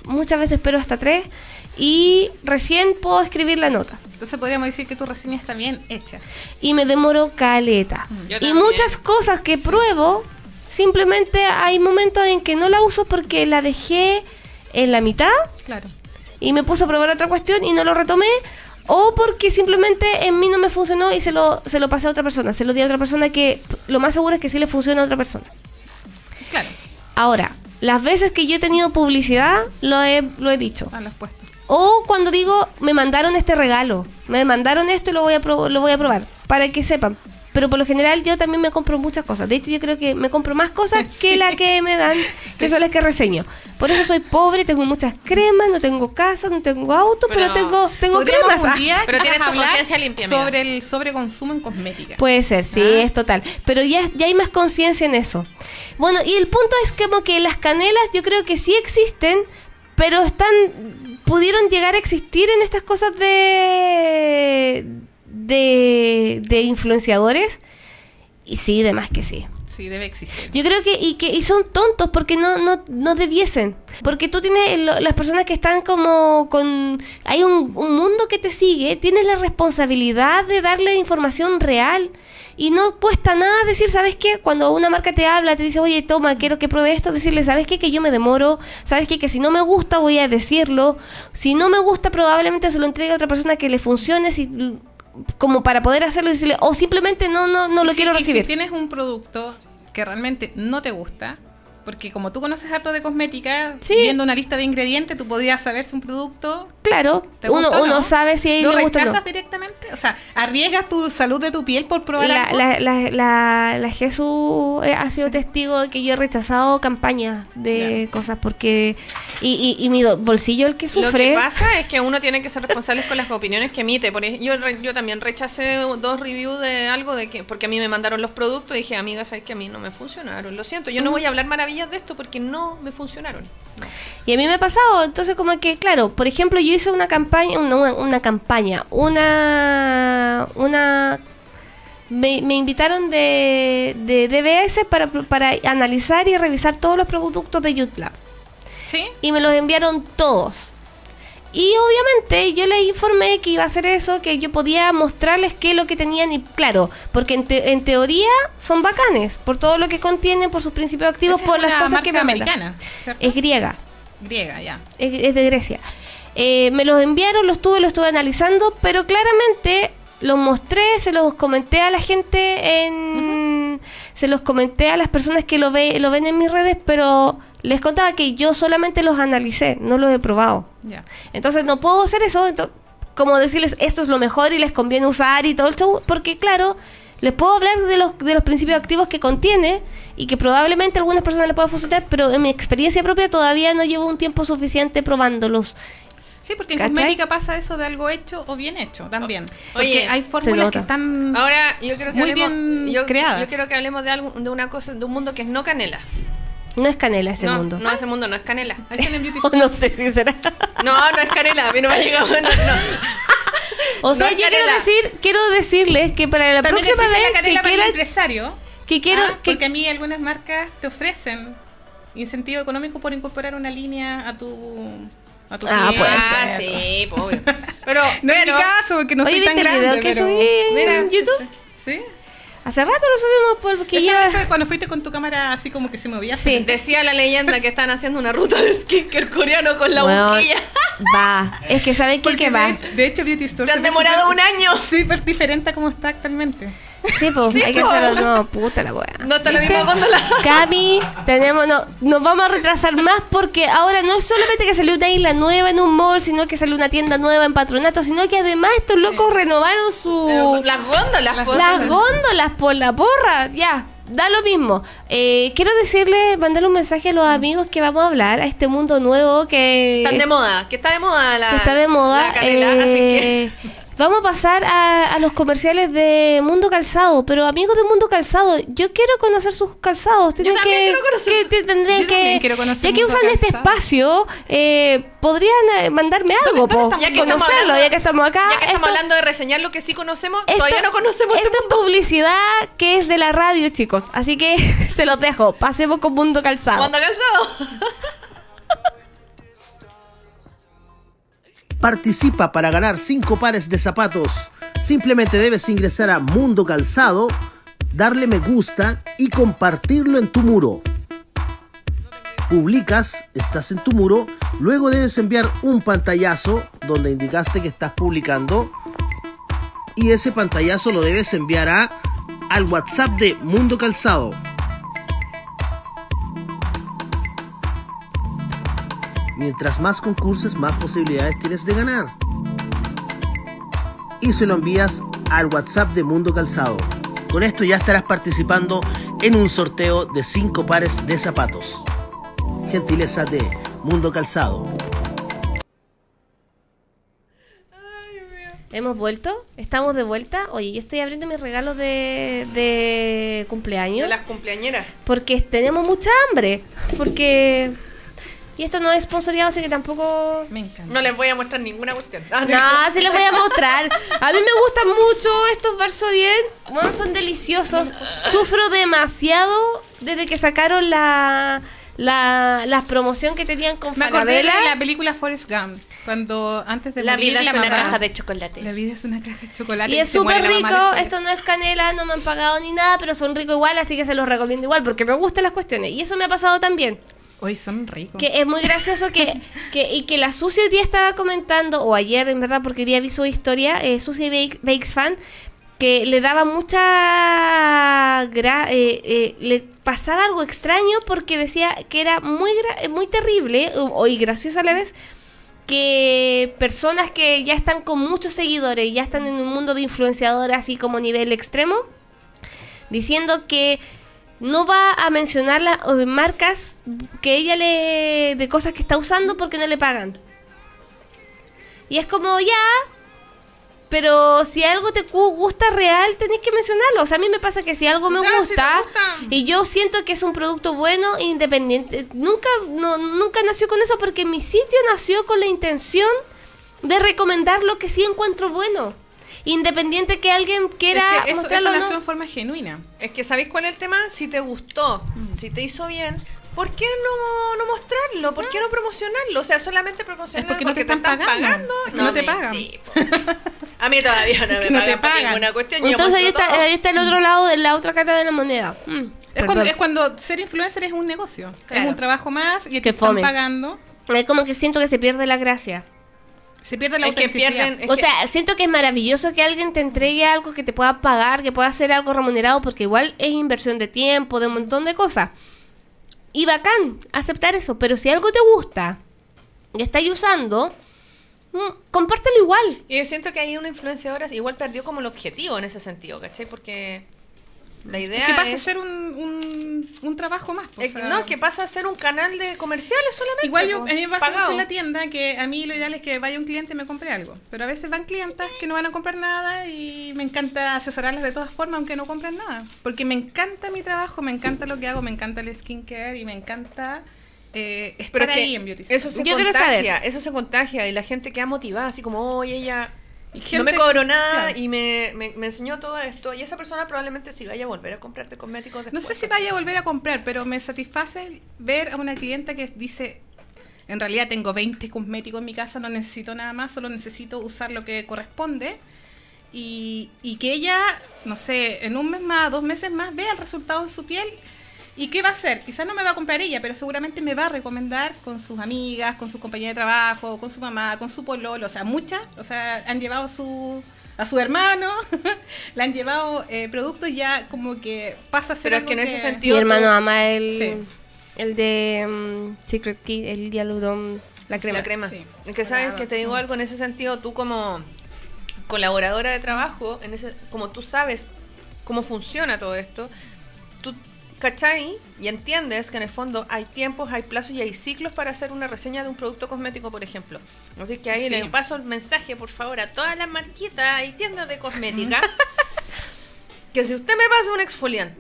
muchas veces espero hasta 3 y recién puedo escribir la nota. Entonces podríamos decir que tu reseña está bien hecha. Y me demoro caleta. Y muchas cosas que pruebo, simplemente hay momentos en que no la uso porque la dejé en la mitad. Claro. Y me puse a probar otra cuestión y no lo retomé. O porque simplemente en mí no me funcionó y se lo pasé a otra persona. Se lo di a otra persona que lo más seguro es que sí le funciona a otra persona. Claro. Ahora, las veces que yo he tenido publicidad, lo he dicho. Lo has puesto. O cuando digo, me mandaron este regalo, me mandaron esto y lo voy a probar, para que sepan. Pero por lo general yo también me compro muchas cosas. De hecho, yo creo que me compro más cosas que la que me dan, que son las que reseño. Por eso soy pobre, tengo muchas cremas, no tengo casa, no tengo auto, pero tengo cremas. Pero tienes tu conciencia limpia, sobre el sobreconsumo en cosmética. Puede ser, sí, es total. Pero ya hay más conciencia en eso. Bueno, y el punto es como que las canelas yo creo que sí existen, pero pudieron llegar a existir en estas cosas de influenciadores. Y sí, de más que sí. Sí, debe existir. Yo creo que son tontos porque no debiesen. Porque tú tienes las personas que están como con... Hay un mundo que te sigue. Tienes la responsabilidad de darle información real. Y no cuesta nada decir, ¿sabes qué? Cuando una marca te habla, te dice, oye, toma, quiero que pruebe esto, decirle, ¿sabes qué? Que yo me demoro, ¿sabes qué? Que si no me gusta voy a decirlo. Si no me gusta, probablemente se lo entregue a otra persona que le funcione, como para poder hacerlo y decirle, o simplemente no lo quiero recibir. Si tienes un producto que realmente no te gusta, porque como tú conoces harto de cosmética, viendo una lista de ingredientes, tú podrías saber si un producto... Claro, uno sabe si le gusta o no. ¿Lo rechazas directamente? O sea, ¿arriesgas tu salud de tu piel por probar algo? La Jesús ha sido testigo de que yo he rechazado campañas de cosas porque... Y mi bolsillo el que sufre... Lo que pasa es que uno tiene que ser responsable con las opiniones que emite. Por ejemplo, yo también rechacé 2 reviews de algo porque a mí me mandaron los productos y dije, amiga, sabes que a mí no me funcionaron. Lo siento, yo no voy a hablar maravillas de esto porque no me funcionaron. No. Y a mí me ha pasado, entonces como que, claro, por ejemplo, yo hice una campaña, me invitaron de DBS para analizar y revisar todos los productos de YouthLab. ¿Sí? Y me los enviaron todos. Y obviamente yo les informé que iba a hacer eso, que yo podía mostrarles qué es lo que tenían. Y claro, porque en teoría son bacanes, por todo lo que contienen, por sus principios activos, por las cosas que me mandan. Es griega. Griega, ya. Es de Grecia. Me los enviaron, lo estuve analizando, pero claramente los mostré, se los comenté a la gente, se los comenté a las personas que lo ven en mis redes, pero les contaba que yo solamente los analicé, no los he probado. Yeah. Entonces no puedo hacer eso, como decirles esto es lo mejor y les conviene usar y todo el show, porque claro, les puedo hablar de los principios activos que contiene y que probablemente a algunas personas les pueda funcionar, pero en mi experiencia propia todavía no llevo un tiempo suficiente probándolos. Sí, porque en cosmética pasa eso de algo hecho o bien hecho también. Porque hay fórmulas que están ahora yo creo que muy bien creadas. Yo quiero que hablemos de una cosa, de un mundo que es no canela. No es canela ese mundo. No, ese mundo no es canela. No sé si será. No es canela. A mí no me ha llegado. No. O sea, yo quiero decirles que para la también próxima vez la que quieran empresario, quiero porque a mí algunas marcas te ofrecen incentivo económico por incorporar una línea a tu puede ser. Sí, obvio. Pero no es mi caso porque no soy tan grande. ¿Viste el video que subí en YouTube? Sí. Hace rato lo subimos porque ya... Cuando fuiste con tu cámara así como que se movía. Sí. Decía la leyenda que están haciendo una ruta de skincare coreano con la buquilla. Va. Es que ¿saben qué va? De hecho, Beauty Store... Se han demorado un año. Súper diferente a como está actualmente. Sí, pues hay que hacerlo. No, puta la wea. No está la misma góndola. Cami, nos vamos a retrasar más porque ahora no es solamente que salió una isla nueva en un mall, sino que salió una tienda nueva en Patronato, sino que además estos locos renovaron las góndolas. Las góndolas por la porra. Ya, da lo mismo. Quiero mandarle un mensaje a los amigos que vamos a hablar a este mundo nuevo que... Están de moda, que está de moda que está de moda. La canela, así que... Vamos a pasar a los comerciales de Mundo Calzado, pero amigos de Mundo Calzado, yo quiero conocer sus calzados. Yo también quiero conocer. Ya que usan este espacio, podrían mandarme algo, conocerlo, ya que estamos acá. Ya que estamos hablando de reseñar lo que sí conocemos, todavía no conocemos. Esto es publicidad que es de la radio, chicos, así que se los dejo. Pasemos con Mundo Calzado. Mundo Calzado. Participa para ganar 5 pares de zapatos. Simplemente debes ingresar a Mundo Calzado, darle me gusta y compartirlo en tu muro. Publicas, estás en tu muro, luego debes enviar un pantallazo donde indicaste que estás publicando y ese pantallazo lo debes enviar al WhatsApp de Mundo Calzado. Mientras más concurses, más posibilidades tienes de ganar. Y se lo envías al WhatsApp de Mundo Calzado. Con esto ya estarás participando en un sorteo de 5 pares de zapatos. Gentileza de Mundo Calzado. ¿Hemos vuelto? ¿Estamos de vuelta? Oye, yo estoy abriendo mis regalos de cumpleaños. De las cumpleañeras. Porque tenemos mucha hambre. Porque... Y esto no es sponsoreado, así que tampoco... Me encanta. No les voy a mostrar ninguna cuestión. No, sí les voy a mostrar. A mí me gustan mucho estos Varsovien. Bueno, son deliciosos. Sufro demasiado desde que sacaron la promoción que tenían con Falabella. Me acordé de la película Forrest Gump. Cuando antes de la morir, vida es una caja de chocolate. La vida es una caja de chocolate. Y es súper rico. Esto no es canela, no me han pagado ni nada, pero son ricos igual, así que se los recomiendo igual, porque me gustan las cuestiones. Y eso me ha pasado también. Hoy son ricos. Que es muy gracioso que la Susi hoy día estaba comentando, o ayer en verdad, porque hoy día vi su historia, Susi Bakes Fan, que le daba mucha... le pasaba algo extraño porque decía que era muy terrible, y gracioso a la vez, que personas que ya están con muchos seguidores, ya están en un mundo de influenciadores así como nivel extremo, diciendo que no va a mencionar las marcas que ella de cosas que está usando porque no le pagan. Y es como, ya, pero si algo te gusta real, tenés que mencionarlo. O sea, a mí me pasa que si algo me gusta y yo siento que es un producto bueno, independiente, nunca nació con eso, porque mi sitio nació con la intención de recomendar lo que sí encuentro bueno. Independiente que alguien quiera es que mostrarlo, eso nació en forma genuina. Es que, ¿sabéis cuál es el tema? Si te gustó, si te hizo bien, ¿por qué no mostrarlo? ¿Por qué no promocionarlo? O sea, solamente promocionarlo porque no te están pagando. Es que no te pagan. Sí, a mí todavía no me pagan ninguna cuestión. Entonces ahí está el otro lado, de la otra cara de la moneda. Es cuando ser influencer es un negocio. Claro. Es un trabajo más y te están pagando. Es como que siento que se pierde la gracia. Se pierde la autenticidad. O sea, siento que es maravilloso que alguien te entregue algo que te pueda pagar, que pueda hacer algo remunerado, porque igual es inversión de tiempo, de un montón de cosas. Y bacán, aceptar eso. Pero si algo te gusta y estáis usando, compártelo igual. Y yo siento que ahí una influenciadora igual perdió como el objetivo en ese sentido, ¿cachai? Porque la idea es que pasa a ser un trabajo más. Pues, no, que pasa a ser un canal de comerciales solamente. Igual a mí me pasa mucho en la tienda que a mí lo ideal es que vaya un cliente y me compre algo. Pero a veces van clientas que no van a comprar nada y me encanta asesorarlas de todas formas aunque no compren nada. Porque me encanta mi trabajo, me encanta lo que hago, me encanta el skincare y me encanta estar ahí en Beauty Store. Eso se contagia y la gente queda motivada, así como, oye, ella... no me cobró nada, claro. Y me enseñó todo esto. Y esa persona probablemente sí vaya a volver a comprarte cosméticos después. No sé si vaya a volver a comprar, pero me satisface ver a una clienta que dice, en realidad tengo 20 cosméticos en mi casa, no necesito nada más, solo necesito usar lo que corresponde. Y que ella, no sé, en un mes más, 2 meses más, vea el resultado en su piel. ¿Y qué va a hacer? Quizás no me va a comprar ella, pero seguramente me va a recomendar con sus amigas, con su compañera de trabajo, con su mamá, con su pololo. O sea, muchas, han llevado a su hermano, le han llevado productos ya como que pasa a ser. Pero es que en ese sentido... Mi hermano ama el de Secret Key, el hialurón, la crema. La crema. Sí. Es que sabes que te digo algo en ese sentido, tú como colaboradora de trabajo, como tú sabes cómo funciona todo esto, tú ¿cachai? Y entiendes que en el fondo hay tiempos, hay plazos y hay ciclos para hacer una reseña de un producto cosmético, por ejemplo. Así que ahí le paso el mensaje, por favor, a todas las marquitas y tiendas de cosmética, que si usted me pasa un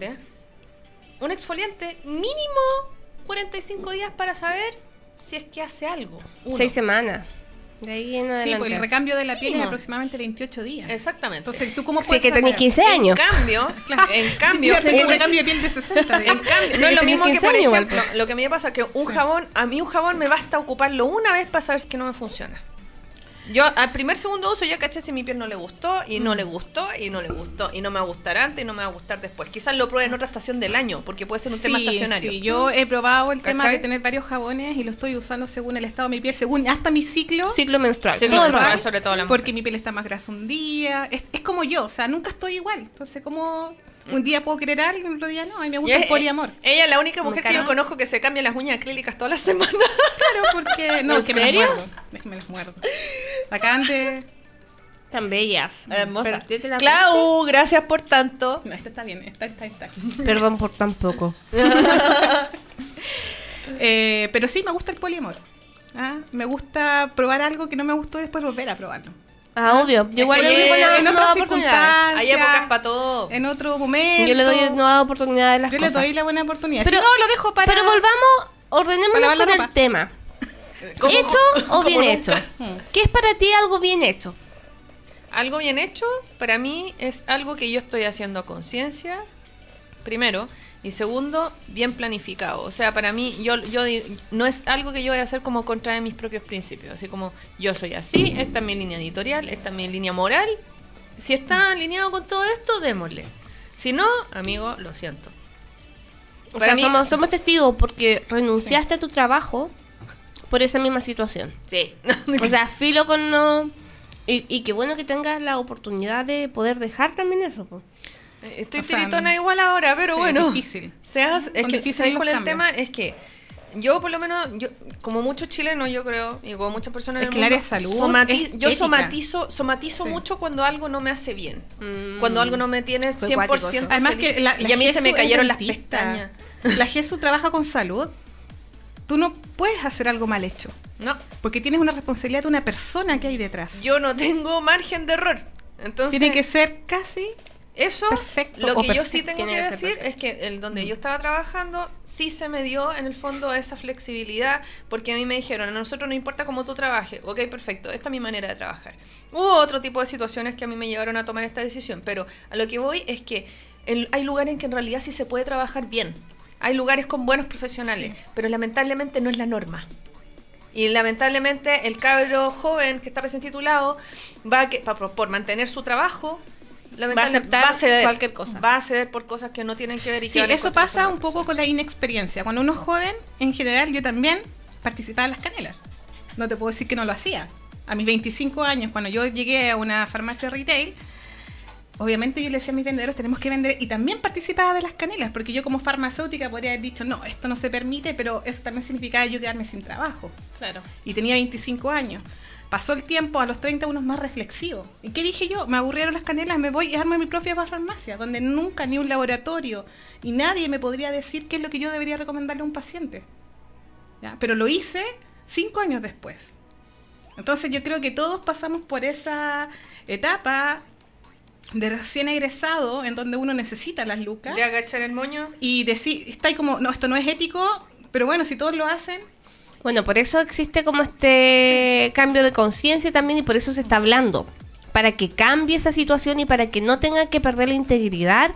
exfoliante mínimo 45 días para saber si es que hace algo. 6 semanas. De ahí en adelante. Sí, pues el recambio de la piel es aproximadamente 28 días. Exactamente. Entonces, ¿tú cómo puedes que tenés 15 años. En cambio, yo tengo un recambio de piel de 60 días. En cambio, no es lo mismo que, por ejemplo, lo que a mí me pasa que a mí un jabón me basta ocuparlo una vez para saber que no me funciona. Yo al segundo uso ya caché si mi piel no le gustó y no le gustó y no le gustó y no me va a gustar antes y no me va a gustar después. Quizás lo pruebe en otra estación del año porque puede ser un tema estacionario. Sí, yo he probado el tema de tener varios jabones y lo estoy usando según el estado de mi piel, según hasta mi ciclo menstrual. Sobre todo la mujer. Porque mi piel está más grasa un día. Es como yo, o sea, nunca estoy igual. Entonces, como un día puedo querer algo y otro día no. A mí me gusta el poliamor. Ella es la única mujer que yo conozco que se cambia las uñas acrílicas todas las semanas. Claro, porque... No, ¿En serio? Me las muerdo. Acaban de... Tan bellas. Hermosa. Clau, gracias por tanto. No, esta está bien. Esta. Perdón por tan poco. Pero sí, me gusta el poliamor. Me gusta probar algo que no me gustó y después volver a probarlo. Obvio. Yo igual le doy en otras circunstancias. Hay épocas para todo. En otro momento. Yo le doy nuevas oportunidades a las cosas. Yo le doy la buena oportunidad. Pero, si no, lo dejo para... Pero volvamos, ordenémonos con el tema. ¿Hecho o bien hecho? ¿Qué es para ti algo bien hecho? Algo bien hecho, para mí, es algo que yo estoy haciendo a conciencia, primero. Y segundo, bien planificado. O sea, para mí, yo no es algo que yo voy a hacer como contra de mis propios principios. Así como, yo soy así, esta es mi línea editorial, esta es mi línea moral. Si está alineado con todo esto, démosle. Si no, amigo, lo siento. O sea, somos testigos porque renunciaste a tu trabajo por esa misma situación. Sí. O sea, filo con no... Y qué bueno que tengas la oportunidad de poder dejar también eso, pues. Estoy tiritona igual ahora, pero bueno. Es difícil. Es que ¿sabes cuál es el tema? Es que yo, por lo menos, como muchos chilenos, yo creo, y como muchas personas en el mundo, somatizo mucho cuando algo no me hace bien. Cuando algo no me tiene 100%. Además que y a mí se me cayeron las pestañas. La Jesús trabaja con salud. Tú no puedes hacer algo mal hecho. No. Porque tienes una responsabilidad de una persona que hay detrás. Yo no tengo margen de error. Entonces, tiene que ser casi... Eso, perfecto, lo que yo sí tengo que decir es que donde yo estaba trabajando, sí se me dio en el fondo esa flexibilidad, porque a mí me dijeron, a nosotros no importa cómo tú trabajes, ok, perfecto, esta es mi manera de trabajar. Hubo otro tipo de situaciones que a mí me llevaron a tomar esta decisión, pero a lo que voy es que hay lugares en que en realidad sí se puede trabajar bien, hay lugares con buenos profesionales, pero lamentablemente no es la norma. Y lamentablemente el cabro joven que está recién titulado por mantener su trabajo, va a aceptar cualquier cosa. Va a ceder por cosas que no tienen que ver. Sí, eso pasa un poco con la inexperiencia. Cuando uno es joven, en general, yo también participaba en las canelas. No te puedo decir que no lo hacía. A mis 25 años, cuando yo llegué a una farmacia retail, obviamente yo le decía a mis vendedores, tenemos que vender, y también participaba de las canelas, porque yo como farmacéutica podría haber dicho, no, esto no se permite, pero eso también significaba yo quedarme sin trabajo. Claro. Y tenía 25 años. Pasó el tiempo, a los 30 uno es más reflexivo. ¿Y qué dije yo? Me aburrieron las canelas, me voy y armo mi propia farmacia, donde nunca ni un laboratorio y nadie me podría decir qué es lo que yo debería recomendarle a un paciente. ¿Ya? Pero lo hice 5 años después. Entonces yo creo que todos pasamos por esa etapa de recién egresado, en donde uno necesita las lucas. De agachar el moño. Y decir, está ahí como, no, esto no es ético, pero bueno, si todos lo hacen... Bueno, por eso existe como este cambio de conciencia también, y por eso se está hablando, para que cambie esa situación y para que no tenga que perder la integridad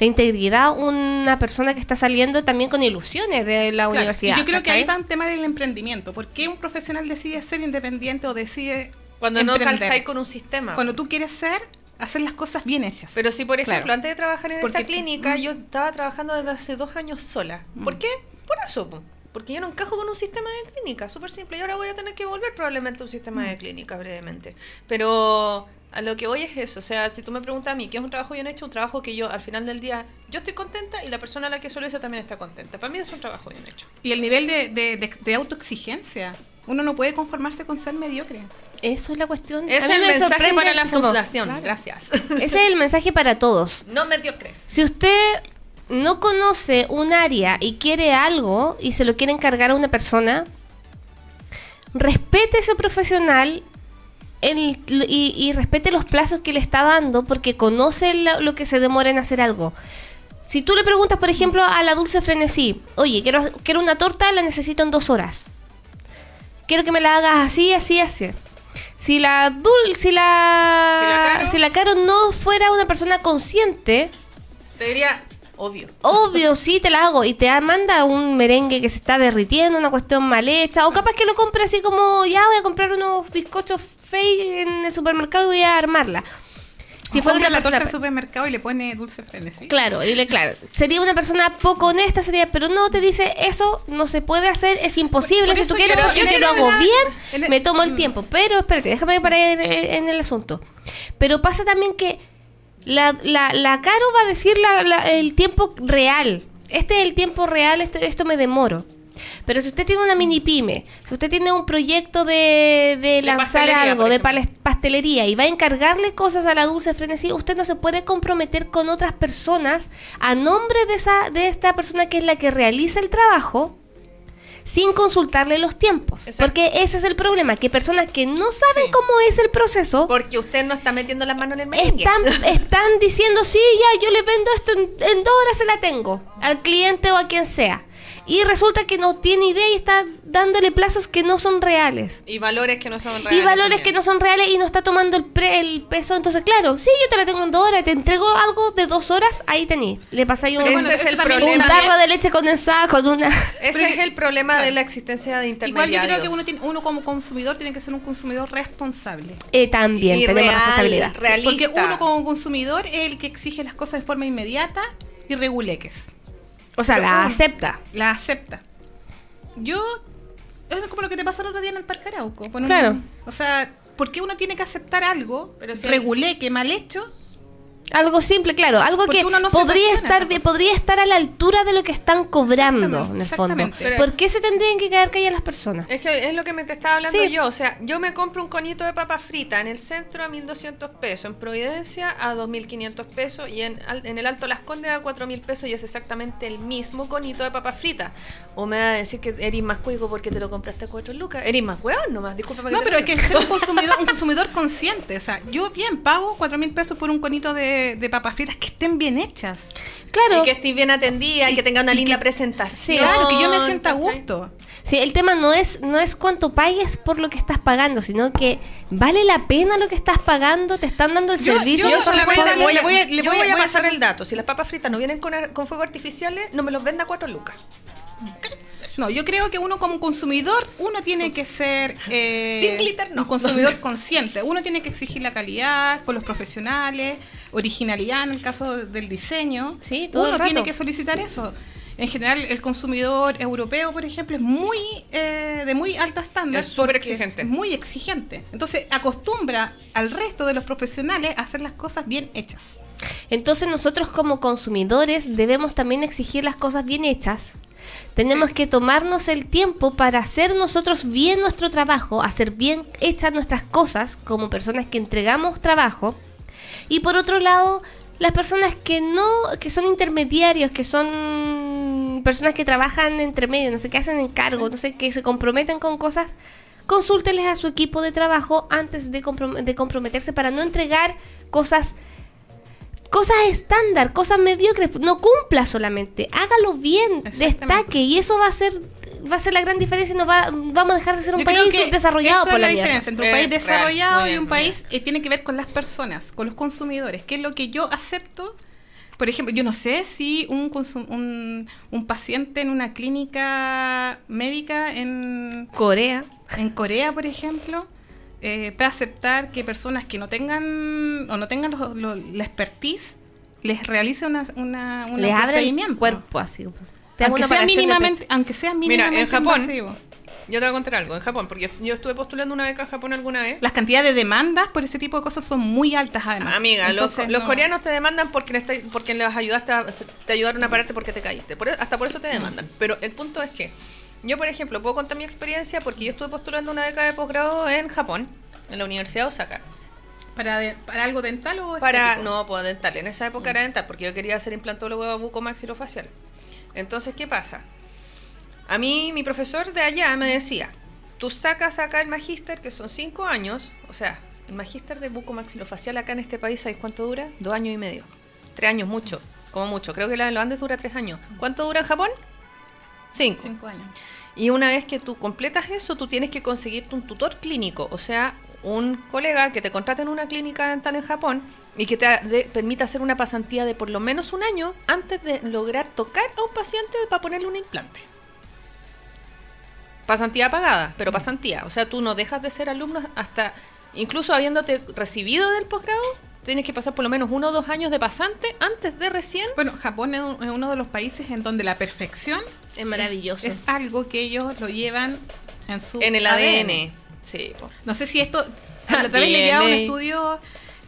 una persona que está saliendo también con ilusiones de la universidad. Y yo creo que ahí va un tema del emprendimiento. ¿Por qué un profesional decide ser independiente o decide cuando emprender? No calzáis con un sistema. Cuando tú quieres hacer las cosas bien hechas. Pero si, por ejemplo, antes de trabajar en esta clínica, yo estaba trabajando desde hace 2 años sola. ¿Por qué? Por eso, porque yo no encajo con un sistema de clínica, súper simple, y ahora voy a tener que volver probablemente a un sistema de clínica brevemente. Pero a lo que voy es eso, o sea, si tú me preguntas a mí qué es un trabajo bien hecho, un trabajo que yo al final del día, yo estoy contenta y la persona a la que suelo hacer también está contenta. Para mí es un trabajo bien hecho. Y el nivel de autoexigencia, uno no puede conformarse con ser mediocre. Eso es la cuestión. Ese es el mensaje para la fundación, claro. Gracias. Ese es el mensaje para todos. No mediocres. Si usted no conoce un área y quiere algo y se lo quiere encargar a una persona, respete a ese profesional y respete los plazos que le está dando, porque conoce lo que se demora en hacer algo. Si tú le preguntas, por ejemplo, a la Dulce Frenesí, oye, quiero una torta, la necesito en 2 horas. Quiero que me la hagas así, así, así. Si la Caro no fuera una persona consciente, te diría... Obvio, sí, te la hago. Y te manda un merengue que se está derritiendo, una cuestión mal hecha. O capaz que lo compre así como, ya voy a comprar unos bizcochos fake en el supermercado y voy a armarla. Si fuera una la persona torta al supermercado y le pone dulce frenesí. Claro, sería una persona poco honesta, pero no te dice eso, no se puede hacer, es imposible. Si tú quieres, yo lo hago bien, me tomo el tiempo. Pero espérate, déjame parar en el asunto. Pero pasa también que la Caro va a decir el tiempo real. Este es el tiempo real, esto me demoro. Pero si usted tiene una mini pyme, si usted tiene un proyecto de lanzar algo, de pastelería, y va a encargarle cosas a la Dulce Frenesí, usted no se puede comprometer con otras personas a nombre de esta persona que es la que realiza el trabajo, sin consultarle los tiempos. Exacto. Porque ese es el problema, que personas que no saben cómo es el proceso, porque usted no está metiendo las manos en el merengue, están diciendo, sí, ya, yo le vendo esto, en 2 horas se la tengo, al cliente o a quien sea. Y resulta que no tiene idea y está dándole plazos que no son reales. Y valores que no son reales. Y no está tomando el peso. Entonces, claro, sí, yo te la tengo en 2 horas, te entrego algo de 2 horas, ahí tenés. Le pasáis un tarro de leche condensada con una... Ese es el problema de la existencia de intermediarios. Igual yo creo que uno como consumidor tiene que ser un consumidor responsable. También tenemos responsabilidad. Realista. Porque uno como consumidor es el que exige las cosas de forma inmediata y reguleques. O sea, la acepta. La acepta. Yo, es como lo que te pasó el otro día en el Parque Arauco. Claro. O sea, ¿por qué uno tiene que aceptar algo, reguleque, mal hecho? Algo simple, claro, algo que podría estar a la altura de lo que están cobrando, en el fondo. ¿Por qué se tendrían que quedar calladas las personas? Es que es lo que te estaba hablando yo. O sea, yo me compro un conito de papa frita en el centro a 1.200 pesos, en Providencia a 2.500 pesos y en el Alto Las Condes a 4.000 pesos, y es exactamente el mismo conito de papa frita. O me va a decir que eres más cuico porque te lo compraste a 4 lucas. Eres más hueón nomás, discúlpame. No, pero es que ser un consumidor consciente. O sea, yo bien pago 4.000 pesos por un conito de papas fritas que estén bien hechas. Claro. Y que esté bien atendida y que tenga una linda presentación. Claro, que yo me sienta a gusto. Sí, el tema no es cuánto pagues por lo que estás pagando, sino que vale la pena lo que estás pagando, te están dando el servicio. Yo solamente le voy a pasar el dato. Si las papas fritas no vienen con fuegos artificiales, no me los venda a 4 lucas. No, yo creo que uno como consumidor, uno tiene que ser sin glitter, no. Un consumidor consciente. Uno tiene que exigir la calidad con los profesionales, originalidad en el caso del diseño. Sí, todo uno el rato tiene que solicitar eso. En general, el consumidor europeo, por ejemplo, es muy de muy alto estándar. Es súper exigente. Es muy exigente. Entonces, acostumbra al resto de los profesionales a hacer las cosas bien hechas. Entonces, nosotros como consumidores debemos también exigir las cosas bien hechas. Tenemos que tomarnos el tiempo para hacer nosotros bien nuestro trabajo, hacer bien hechas nuestras cosas como personas que entregamos trabajo. Y por otro lado, las personas que son intermediarios, que son personas que trabajan entre medio, no sé, que hacen encargo, no sé, que se comprometen con cosas, consúltenles a su equipo de trabajo antes de comprometerse para no entregar cosas estándar, cosas mediocres. No cumpla solamente, hágalo bien, destaque, y eso va a ser la gran diferencia. Vamos a dejar de ser un país subdesarrollado por la diferencia entre un país desarrollado y un país tiene que ver con las personas, con los consumidores, que es lo que yo acepto. Por ejemplo, yo no sé si un paciente en una clínica médica en Corea, por ejemplo, puede aceptar que personas que no tengan la expertise les realice un procedimiento. Cuerpo así. Aunque sea mínimamente Mira, en Japón, invasivo. Yo te voy a contar algo. En Japón, porque yo estuve postulando una beca en Japón alguna vez. Las cantidades de demandas por ese tipo de cosas son muy altas, además. Amiga, entonces, los coreanos te demandan porque les ayudaste te ayudaron a pararte porque te caíste. Hasta por eso te demandan. Pero el punto es que yo, por ejemplo, puedo contar mi experiencia porque yo estuve postulando una beca de posgrado en Japón, en la Universidad de Osaka. ¿Para algo dental o estético? No, pues dental. En esa época era dental porque yo quería ser implantólogo bucomaxilofacial. Entonces, ¿qué pasa? A mí, mi profesor de allá me decía, tú sacas acá el magíster, que son 5 años, o sea, el magíster de bucomaxilofacial acá en este país, ¿sabes cuánto dura? 2 años y medio. 3 años, mucho, como mucho. Creo que la de los Andes dura 3 años. ¿Cuánto dura en Japón? 5 años. Y una vez que tú completas eso, tú tienes que conseguirte un tutor clínico, o sea, un colega que te contrate en una clínica dental en Japón y que te permita hacer una pasantía de por lo menos un año antes de lograr tocar a un paciente para ponerle un implante. Pasantía pagada, pero pasantía. O sea, tú no dejas de ser alumno hasta, incluso habiéndote recibido del posgrado, tienes que pasar por lo menos 1 o 2 años de pasante antes de recién. Bueno, Japón es uno de los países en donde la perfección es maravilloso. Es algo que ellos lo llevan en el ADN. Sí. No sé si esto... A través le lleva un estudio...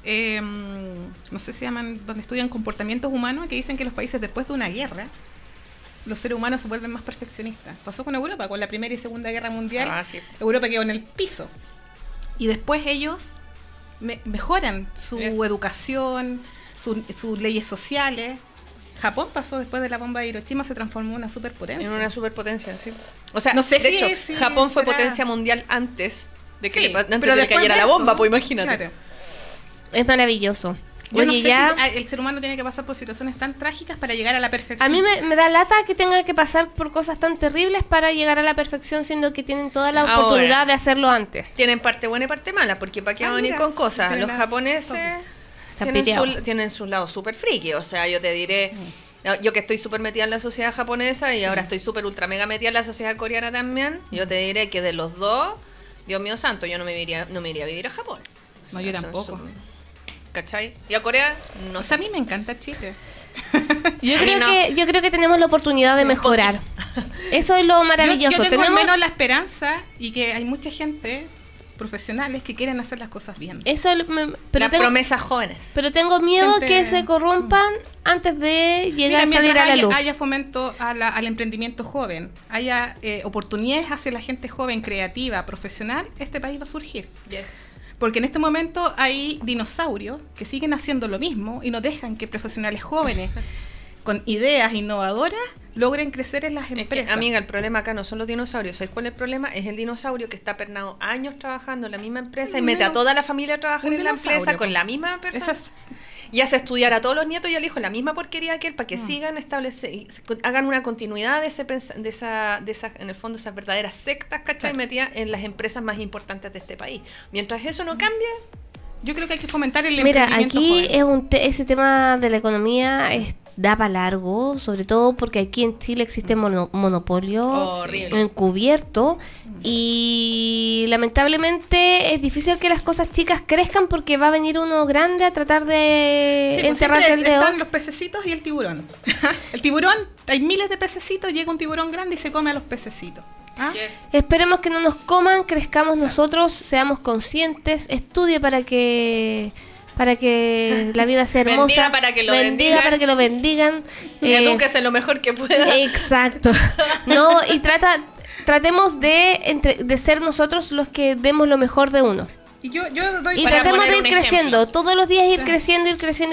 no sé si se llaman, donde estudian comportamientos humanos, que dicen que los países después de una guerra, los seres humanos se vuelven más perfeccionistas. Pasó con Europa, con la Primera y Segunda Guerra Mundial. Sí. Europa quedó en el piso. Y después ellos mejoran su educación, sus leyes sociales. Japón pasó después de la bomba de Hiroshima, se transformó en una superpotencia. En una superpotencia, sí. O sea, no sé de hecho, Japón fue potencia mundial antes de que antes de que cayera la bomba, pues imagínate. Claro. Es maravilloso. Yo no sé si el ser humano tiene que pasar por situaciones tan trágicas para llegar a la perfección. A mí me da lata que tengan que pasar por cosas tan terribles para llegar a la perfección, siendo que tienen toda la oportunidad de hacerlo antes. Tienen parte buena y parte mala, porque para qué van a venir con cosas. Los japoneses tienen su lado súper friki. O sea, yo te diré, yo que estoy súper metida en la sociedad japonesa y ahora estoy súper ultra mega metida en la sociedad coreana también, yo te diré que de los dos, Dios mío santo, yo no me iría a vivir a Japón. No, yo tampoco. ¿Cachai? ¿Y a Corea? No o sea, a mí me encanta Chile. Yo creo que tenemos la oportunidad de mejorar. Eso es lo maravilloso. Yo tengo al menos la esperanza y que hay mucha gente, profesionales, que quieren hacer las cosas bien. Las promesas jóvenes. Pero tengo miedo que se corrompan antes de llegar a salir a la luz. Haya fomento al emprendimiento joven, haya oportunidades hacia la gente joven, creativa, profesional, este país va a surgir. Yes. Porque en este momento hay dinosaurios que siguen haciendo lo mismo y no dejan que profesionales jóvenes con ideas innovadoras logren crecer en las empresas. Amiga, el problema acá no son los dinosaurios. ¿Sabes cuál es el problema? Es el dinosaurio que está pernado años trabajando en la misma empresa y mete a toda la familia a trabajar en la empresa con la misma persona. Y hace estudiar a todos los nietos y al hijo la misma porquería que él para que sigan hagan una continuidad de esa en el fondo, esas verdaderas sectas, ¿cachai? Metidas en las empresas más importantes de este país. Mientras eso no cambie, yo creo que hay que fomentar el emprendimiento. Mira, aquí joven. Ese tema de la economía da para largo, sobre todo porque aquí en Chile existe monopolio encubierto y lamentablemente es difícil que las cosas chicas crezcan porque va a venir uno grande a tratar de encerrarte el dedo. Están los pececitos y el tiburón. El tiburón, hay miles de pececitos, llega un tiburón grande y se come a los pececitos. Yes. Esperemos que no nos coman, crezcamos nosotros, seamos conscientes, estudie para que la vida sea hermosa, bendiga para que lo bendigan. Y edúquese lo mejor que pueda. Exacto. No, y tratemos de ser nosotros los que demos lo mejor de uno. Y doy y tratemos de ir creciendo, todos los días ir creciendo,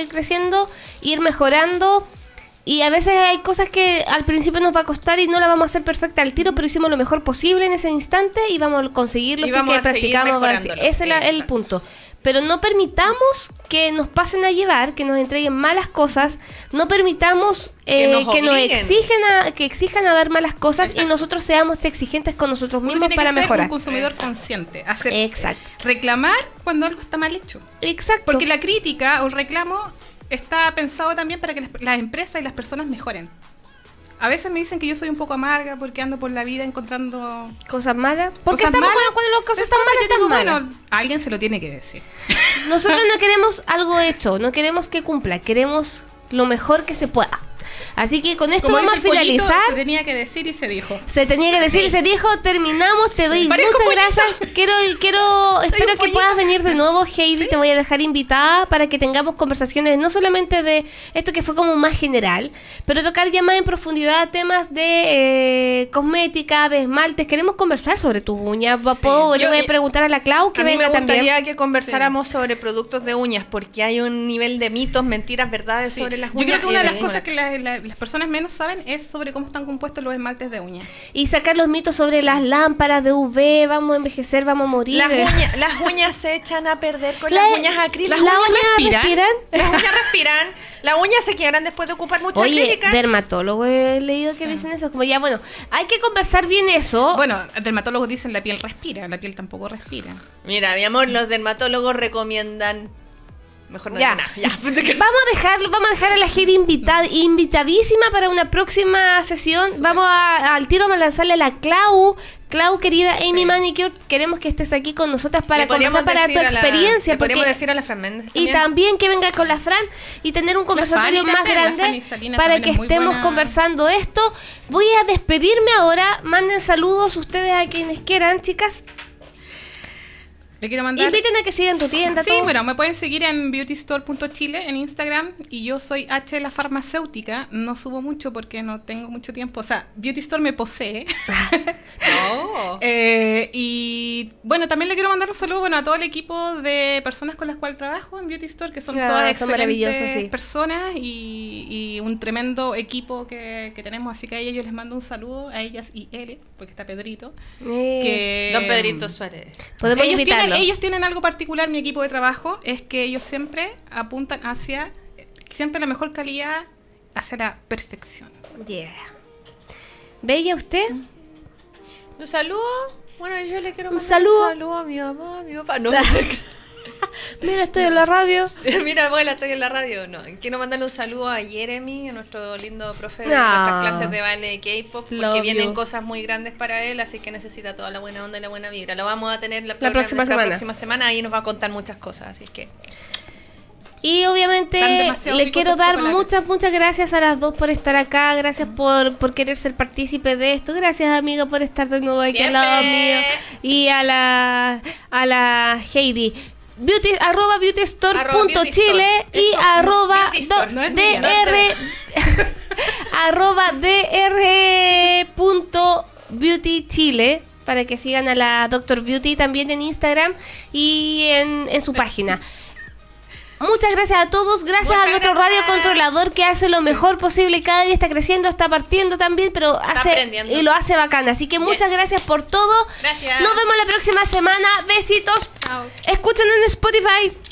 ir mejorando. Y a veces hay cosas que al principio nos va a costar y no la vamos a hacer perfecta al tiro, pero hicimos lo mejor posible en ese instante y vamos a conseguirlo si que practicamos. Ese es el punto. Pero no permitamos que nos pasen a llevar, que nos entreguen malas cosas, no permitamos que exijan a dar malas cosas. Exacto. Y nosotros seamos exigentes con nosotros mismos para mejorar. Ser un consumidor consciente, Exacto. Reclamar cuando algo está mal hecho. Exacto. Porque la crítica o el reclamo está pensado también para que las empresas y las personas mejoren. A veces me dicen que yo soy un poco amarga porque ando por la vida encontrando cosas malas. Porque estamos cuando las cosas están malas, bueno, alguien se lo tiene que decir. Nosotros no queremos algo hecho, no queremos que cumpla, queremos lo mejor que se pueda. Así que con esto como vamos a finalizar. Se tenía que decir y se dijo. Se tenía que decir y se dijo. Terminamos. Te doy muchas gracias. Espero que puedas venir de nuevo, Heidi. Sí. Te voy a dejar invitada para que tengamos conversaciones no solamente de esto que fue como más general, pero tocar ya más en profundidad temas de cosmética, de esmaltes. Queremos conversar sobre tus uñas. Le voy a preguntar a la Clau que venga también. A mí me gustaría que conversáramos sobre productos de uñas, porque hay un nivel de mitos, mentiras, verdades sobre las uñas. Yo creo que una de las cosas que las personas menos saben es sobre cómo están compuestos los esmaltes de uñas. Y sacar los mitos sobre las lámparas de UV, vamos a envejecer, vamos a morir. Las uñas se echan a perder con las uñas acrílicas. ¿Las uñas respiran? Las uñas respiran. Las uñas se quiebran después de ocupar mucha acrílica. Dermatólogo he leído que dicen eso. Como ya, bueno, hay que conversar bien eso. Bueno, dermatólogos dicen la piel respira, la piel tampoco respira. Mira, mi amor, los dermatólogos recomiendan... Mejor no digo nada. Ya. Vamos a dejar a la Heidi invitadísima para una próxima sesión. Super. Al tiro vamos a lanzarle a la Clau, querida Amy Manicure, queremos que estés aquí con nosotras para conversar para tu experiencia. Podríamos decir a la Fran Méndez y también que venga con la Fran y tener un conversatorio más grande para que estemos conversando esto. Voy a despedirme ahora. Manden saludos ustedes a quienes quieran, chicas. Le quiero mandar... Inviten a que sigan tu tienda. Sí, bueno, me pueden seguir en beautystore.chile en Instagram. Y yo soy H la farmacéutica. No subo mucho porque no tengo mucho tiempo. O sea, Beauty Store me posee. Y bueno, también le quiero mandar un saludo a todo el equipo de personas con las cuales trabajo en Beauty Store, que son todas excelentes personas y un tremendo equipo que tenemos. Así que a ellos yo les mando un saludo, a ellas y él, porque está Pedrito. Don Pedrito Suárez. Podemos invitarlo. Ellos tienen algo particular, mi equipo de trabajo, es que ellos siempre apuntan hacia siempre la mejor calidad, hacia la perfección. Yeah. ¿Bella usted? Un saludo. Bueno, yo le quiero mandar un saludo a mi mamá, a mi papá. No. Mira, estoy en la radio. Mira, abuela, estoy en la radio. No, quiero mandarle un saludo a Jeremy, a nuestro lindo profe de nuestras clases de baile de K-pop, porque vienen cosas muy grandes para él, así que necesita toda la buena onda y la buena vibra. Lo vamos a tener la próxima semana. Ahí nos va a contar muchas cosas, así que... Y obviamente le quiero dar muchas gracias a las dos por estar acá. Gracias por querer ser partícipe de esto. Gracias, amiga, por estar de nuevo aquí al lado mío. Y a la Heidi. @beautystore.chile y @dr.beautychile para que sigan a la Dr. Beauty también en Instagram y en su página. Muchas gracias a todos, gracias a nuestro radiocontrolador que hace lo mejor posible, cada día está creciendo, está partiendo también, pero lo hace bacán, así que muchas gracias por todo. Gracias. Nos vemos la próxima semana, besitos. Chao. Escuchen en Spotify.